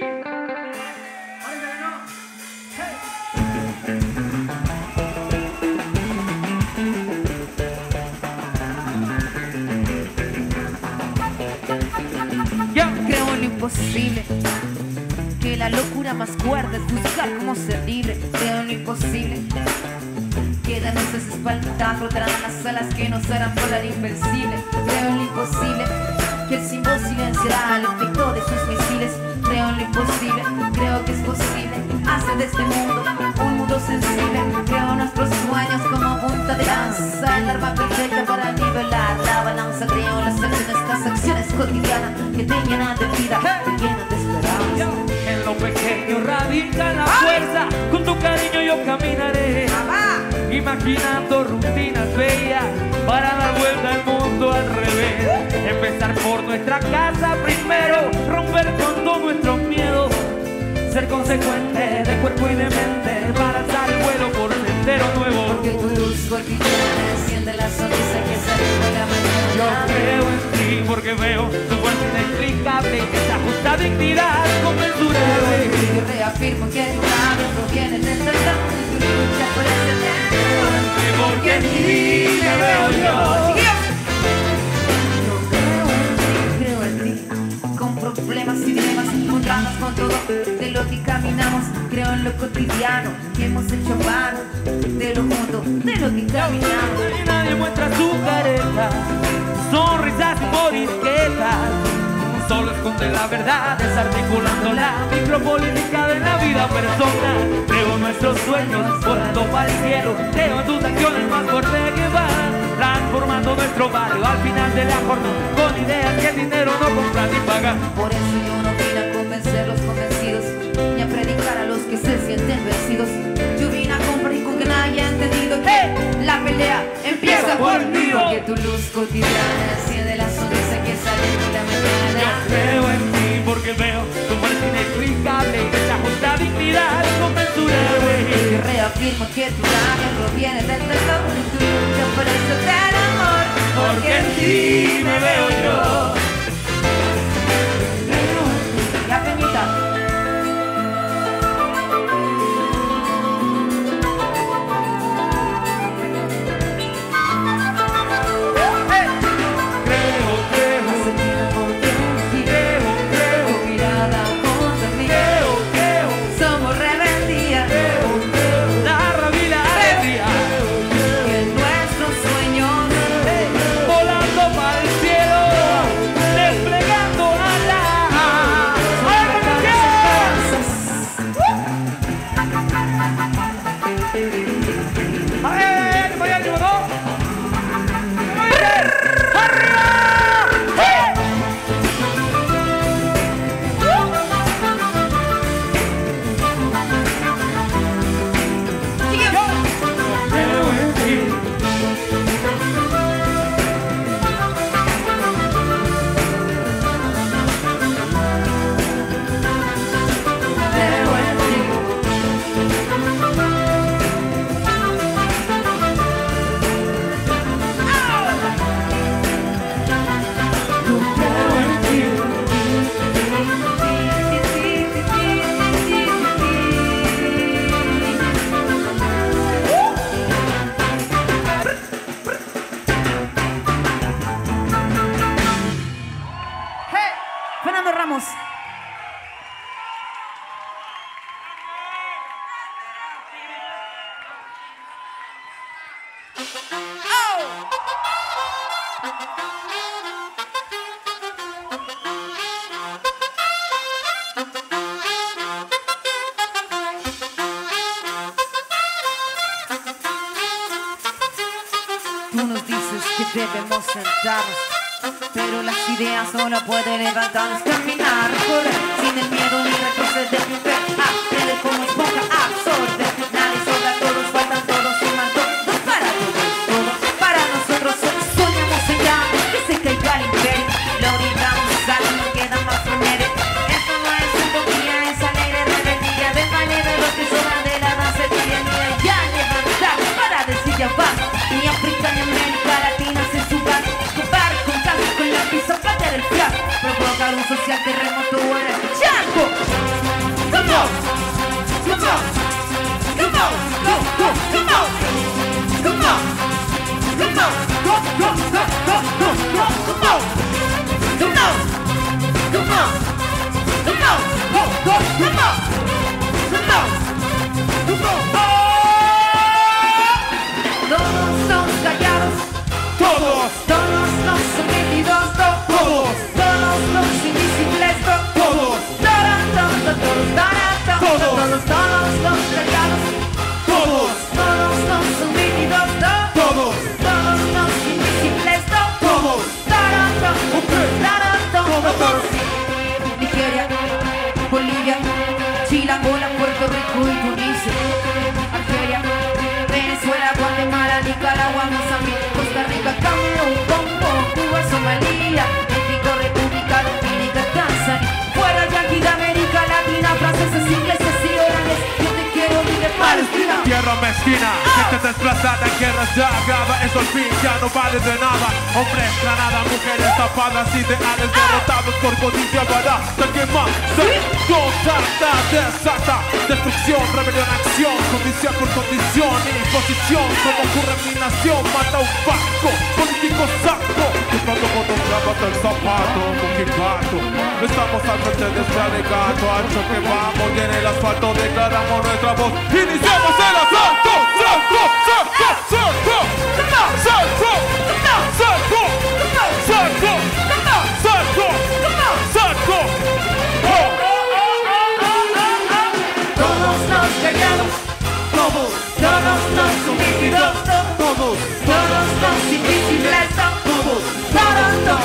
Creo en lo imposible, que la locura más cuerda es buscar cómo ser libre. Creo en lo imposible, que de nuestras espaldas flotarán las alas que nos harán volar invencible. Creo en lo imposible, que el símbolo silenciará el efecto de sus misiles. Creo en lo imposible, creo que es posible hacer de este mundo un mundo sensible. Creo en nuestros sueños como punta de lanza, el arma perfecta para nivelar la balanza. Creo en las acciones, las acciones cotidianas que te llenan de vida, te llenan de esperanza. En lo pequeño radica la fuerza, con tu cariño yo caminaré, imaginando rutinas bellas para dar vuelta al mundo al revés. Empezar por nuestra casa primero, romper con todos nuestros miedos, ser consecuente de cuerpo y de mente para alzar el vuelo por sendero nuevo. Porque tu luz cotidiana enciende la sonrisa que sale de la mañana. Yo creo en ti porque veo tu fuerza inexplicable, esa justa dignidad conmensurable. Y reafirmo que tu cambio proviene del trabajo y tu lucha por ese tiempo. Porque en ti me veo yo. Creo en ti, con problemas y dilemas, con dramas, con todo de lo que caminamos. Creo en lo cotidiano que hemos hecho vano, de lo junto, de lo que caminamos. Y nadie muestra su careta, sonrisas y morisquetas, solo esconde la verdad, desarticulando la micropolítica de la vida personal. Creo en nuestros sueños, volando para el cielo, creo en tus acciones más fuertes que van transformando nuestro barrio al final de la jornada, con ideas que el dinero no compra ni paga. Por eso yo no vine a convencer los convencidos, ni a predicar a los que se sienten vencidos. Yo vine a compartir con que nadie ha entendido que la pelea empieza por mí. Porque tu luz cotidiana enciende la sonrisa que sale de la mañana. Yo creo en ti porque veo tu fuerza inexplicable y esa justa dignidad tu rabia proviene del dolor de tu lucha por eso del amor, porque en ti me veo yo. Ya, Peñita. Fernando Ramos. Tú nos dices que debemos sentarnos, pero las ideas solo pueden levantarnos, caminar, correr, sin el miedo ni retroceder, aprender como esponja, absorber, nadie sobra, todos faltan, todos suman, todos para todos, todo para nosotros, soñamos en grande, que se caiga el imperio, lo gritamos algo, no queda más remedio, esto no es utopía, es alegre rebeldía, del baile de los que sobran de la danza epidemia, ya levantar, para decir ya va, ni África ni América Latina se suban, con la pizza patear el flash, provocar un social terremoto en el chanco. Come on, come on, come on, go, go, come on, come on, come on, go, go, go, go, go, go, come on, come on, come on, come on, go, go, come on, come on, come on. Todos son callados, todos los sometidos, todos los invisibles, todos los callados, todos los sometidos, todos los invisibles, todos Nigeria, Bolivia, Chile, Angola, Puerto Rico y Tunisia, Argelia, Venezuela, Guatemala, Nicaragua, Mozambique, Costa Rica, Camerún, Congo, Cuba, Somalia, México, República Dominicana, Tanzania, fuera de aquí de América Latina, franceses, ingleses y holandeses, yo te quiero vivir en Palestina. Tierra mezquina, gente desplazada en guerras ya grava, eso al fin ya no vale de nada. Hombres, granada, mujeres tapadas, ideales derrotados por codicia barata, que más se contacta, desata, destrucción, rebelión, acción, condición por condición, imposición, como ocurre en mi nación, mata un banco, político saco, y pronto cuando clavas el zapato, con Gilberto, estamos al frente de este alegato, ancho que vamos, y en el asfalto declaramos nuestra voz, iniciamos el asalto, salto, salto, salto, salto, salto, salto, salto, salto, Todos los callados, todos los sometidos, todos los invisibles, todos los callados,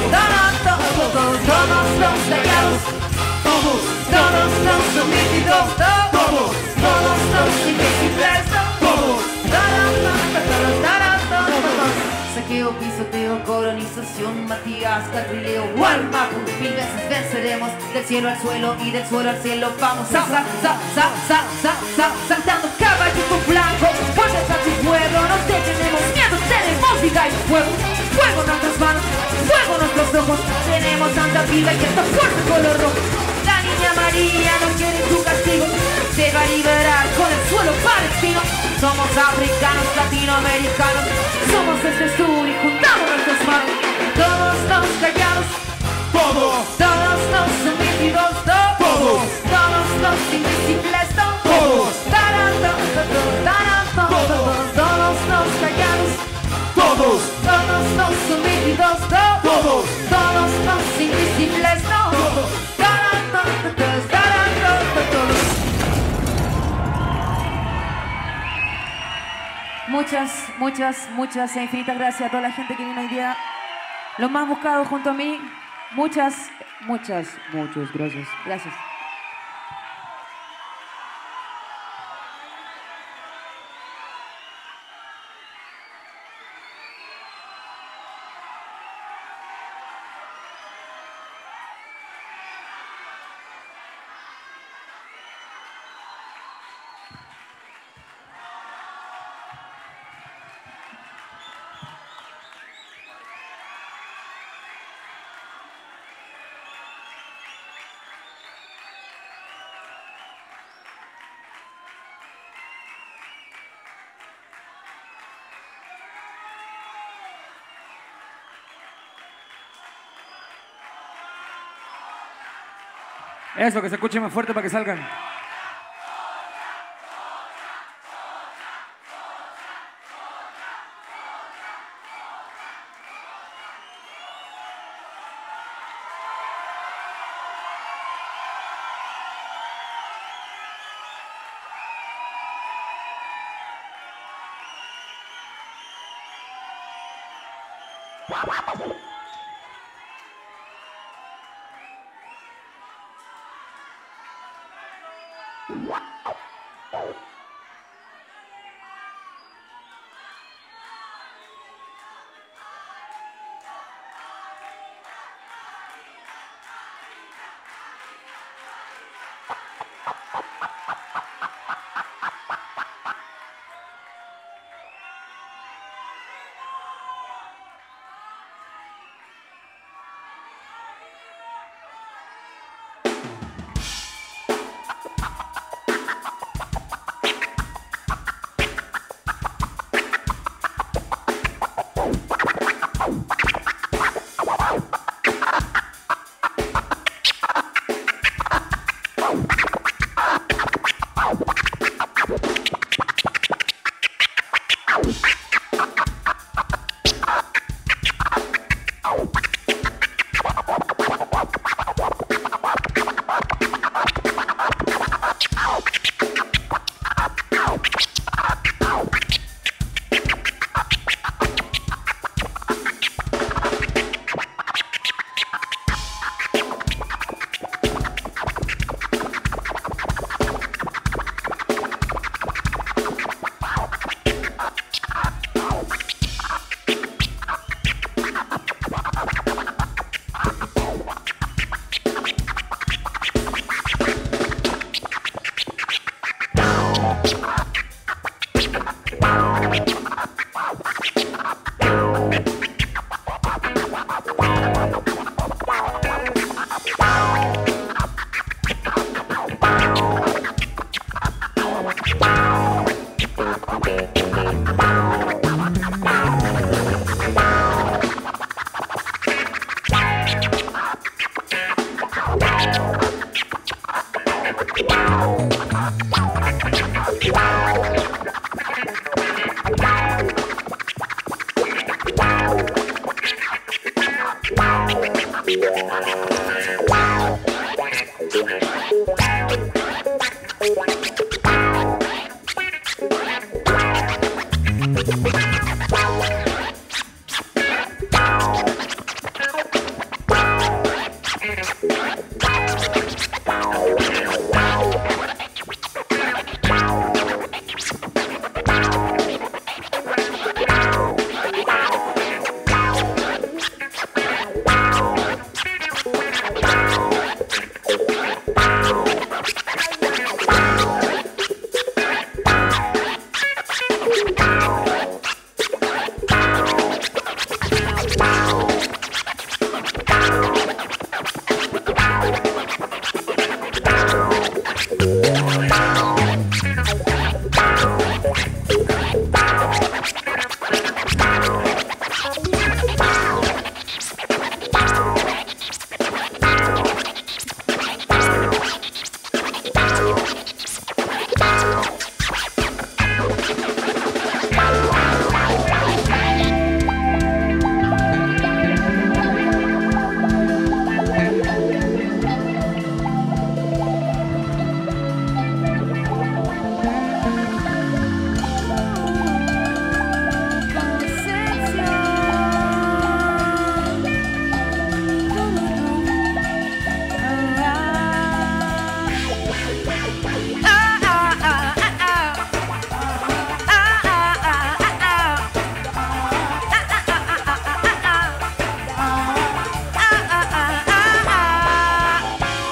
todos los sometidos, todos los invisibles, todos saqueo, pisoteo, colonización, Matías, Catrileo, Walmart, 1000 veces vence seremos del cielo al suelo y del suelo al cielo. Vamos saltando caballito blanco, vuelves a tu pueblo, no te tenemos miedo, tenemos vida y fuego. Fuego en nuestras manos, fuego en nuestros ojos, tenemos tanta vida y esta fuerza color rojo. La niña María no quiere tu castigo, te va a liberar con el suelo palestino. Somos africanos, latinoamericanos, somos este sur y juntamos nuestras manos. Todos nos callamos, todos nos sometidos, todos los invisibles, todos nos callamos, todos los sometidos, todos los invisibles, todos. Muchas e infinitas gracias a toda la gente que vino hoy día. Los más buscados junto a mí. Muchas gracias. Gracias. Eso, que se escuche más fuerte para que salgan.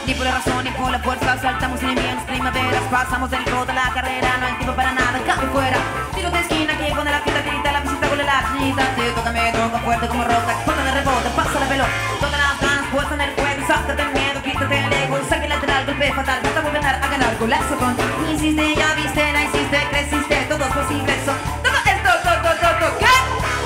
Ni por la razón ni por la fuerza, saltamos en inviernos, primaveras, pasamos del todo la carrera, no hay tiempo para nada, cambio fuera. Tiro de esquina que pone la fiesta, tirita, la visita con la chinita. Te toca, me toca fuerte como roca, ponte de rebote, pasa la pelota. Todas las ganas puestas en el juego, sácate el miedo, quítate el ego, saque lateral, golpe fatal, trata de ganar a ganar, golazo con. Insiste, ya viste, la hiciste, creciste, todo es posible, todo esto, todo, ¿qué?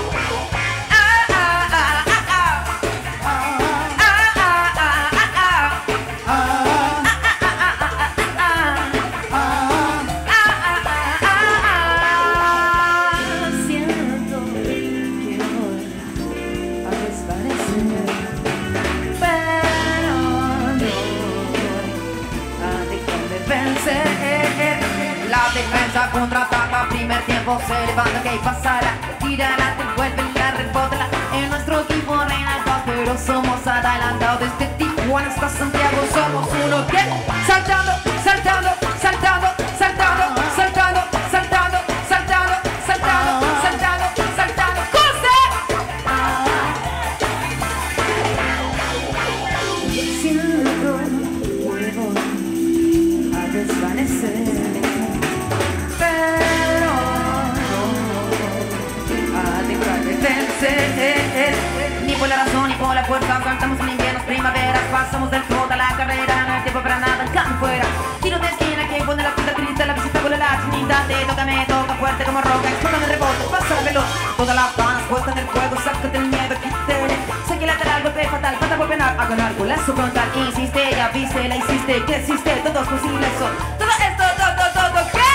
Defensa contraataca, primer tiempo se levanta, que pasará, tira adelante, vuelve la rebota. En nuestro equipo reina el paz, pero somos adelantados. Desde Tijuana hasta Santiago somos uno que saltando, saltando, saltando, saltando, saltando, saltando, saltando, saltando, saltando, saltando, ¡cose! Siento que voy a desvanecer. Ni por la razón ni por la fuerza, saltamos en inviernos, primaveras, pasamos del todo a la carrera, no hay tiempo para nada, cambio fuera. Tiro de esquina que pone la fiesta, triste, la visita con la chinita. Te toca, me toca fuerte como roca, explota de rebote, pasa la pelota. Todas las ganas puestas en el juego, sácate el miedo, quítale. Saque lateral, golpe fatal, falta por ganar, a ganar, golazo frontal. Insiste, ya viste, la hiciste, creciste, todo es posible, todo esto, todo, ¿qué?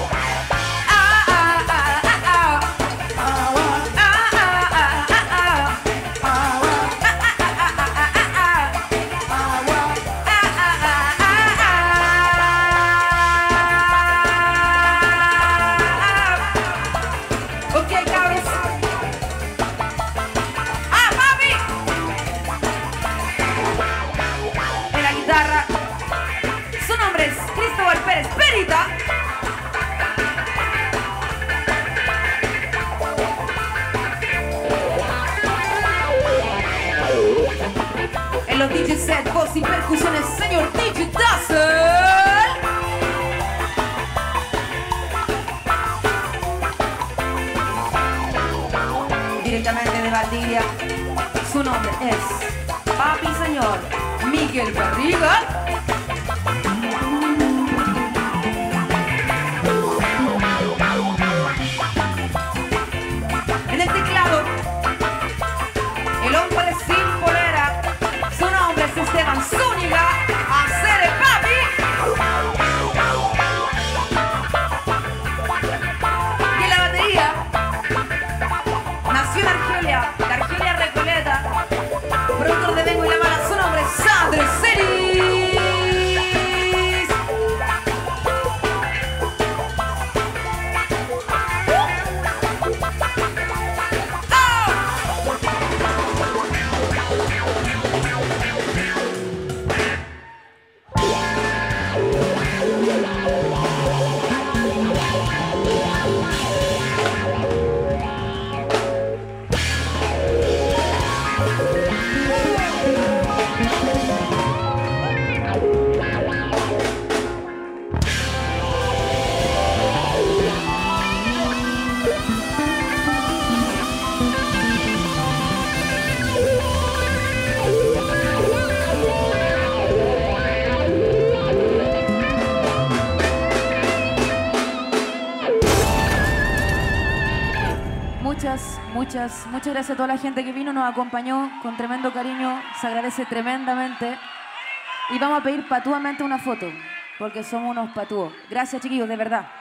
En los DJ set, voz y percusiones, señor DJ Dazzle. Directamente de Valdivia, su nombre es Papi Señor Miguel Barriga. En el teclado, el hombre sin polera, su nombre es Esteban Zúñiga, a ser el papi. Y en la batería, nació en Argelia, la Argelia Recoleta, productor de Vengo y la Mala, su nombre es Sandro Ceris. Muchas gracias a toda la gente que vino, nos acompañó con tremendo cariño, se agradece tremendamente. Y vamos a pedir patuamente una foto, porque somos unos patúos. Gracias, chiquillos, de verdad.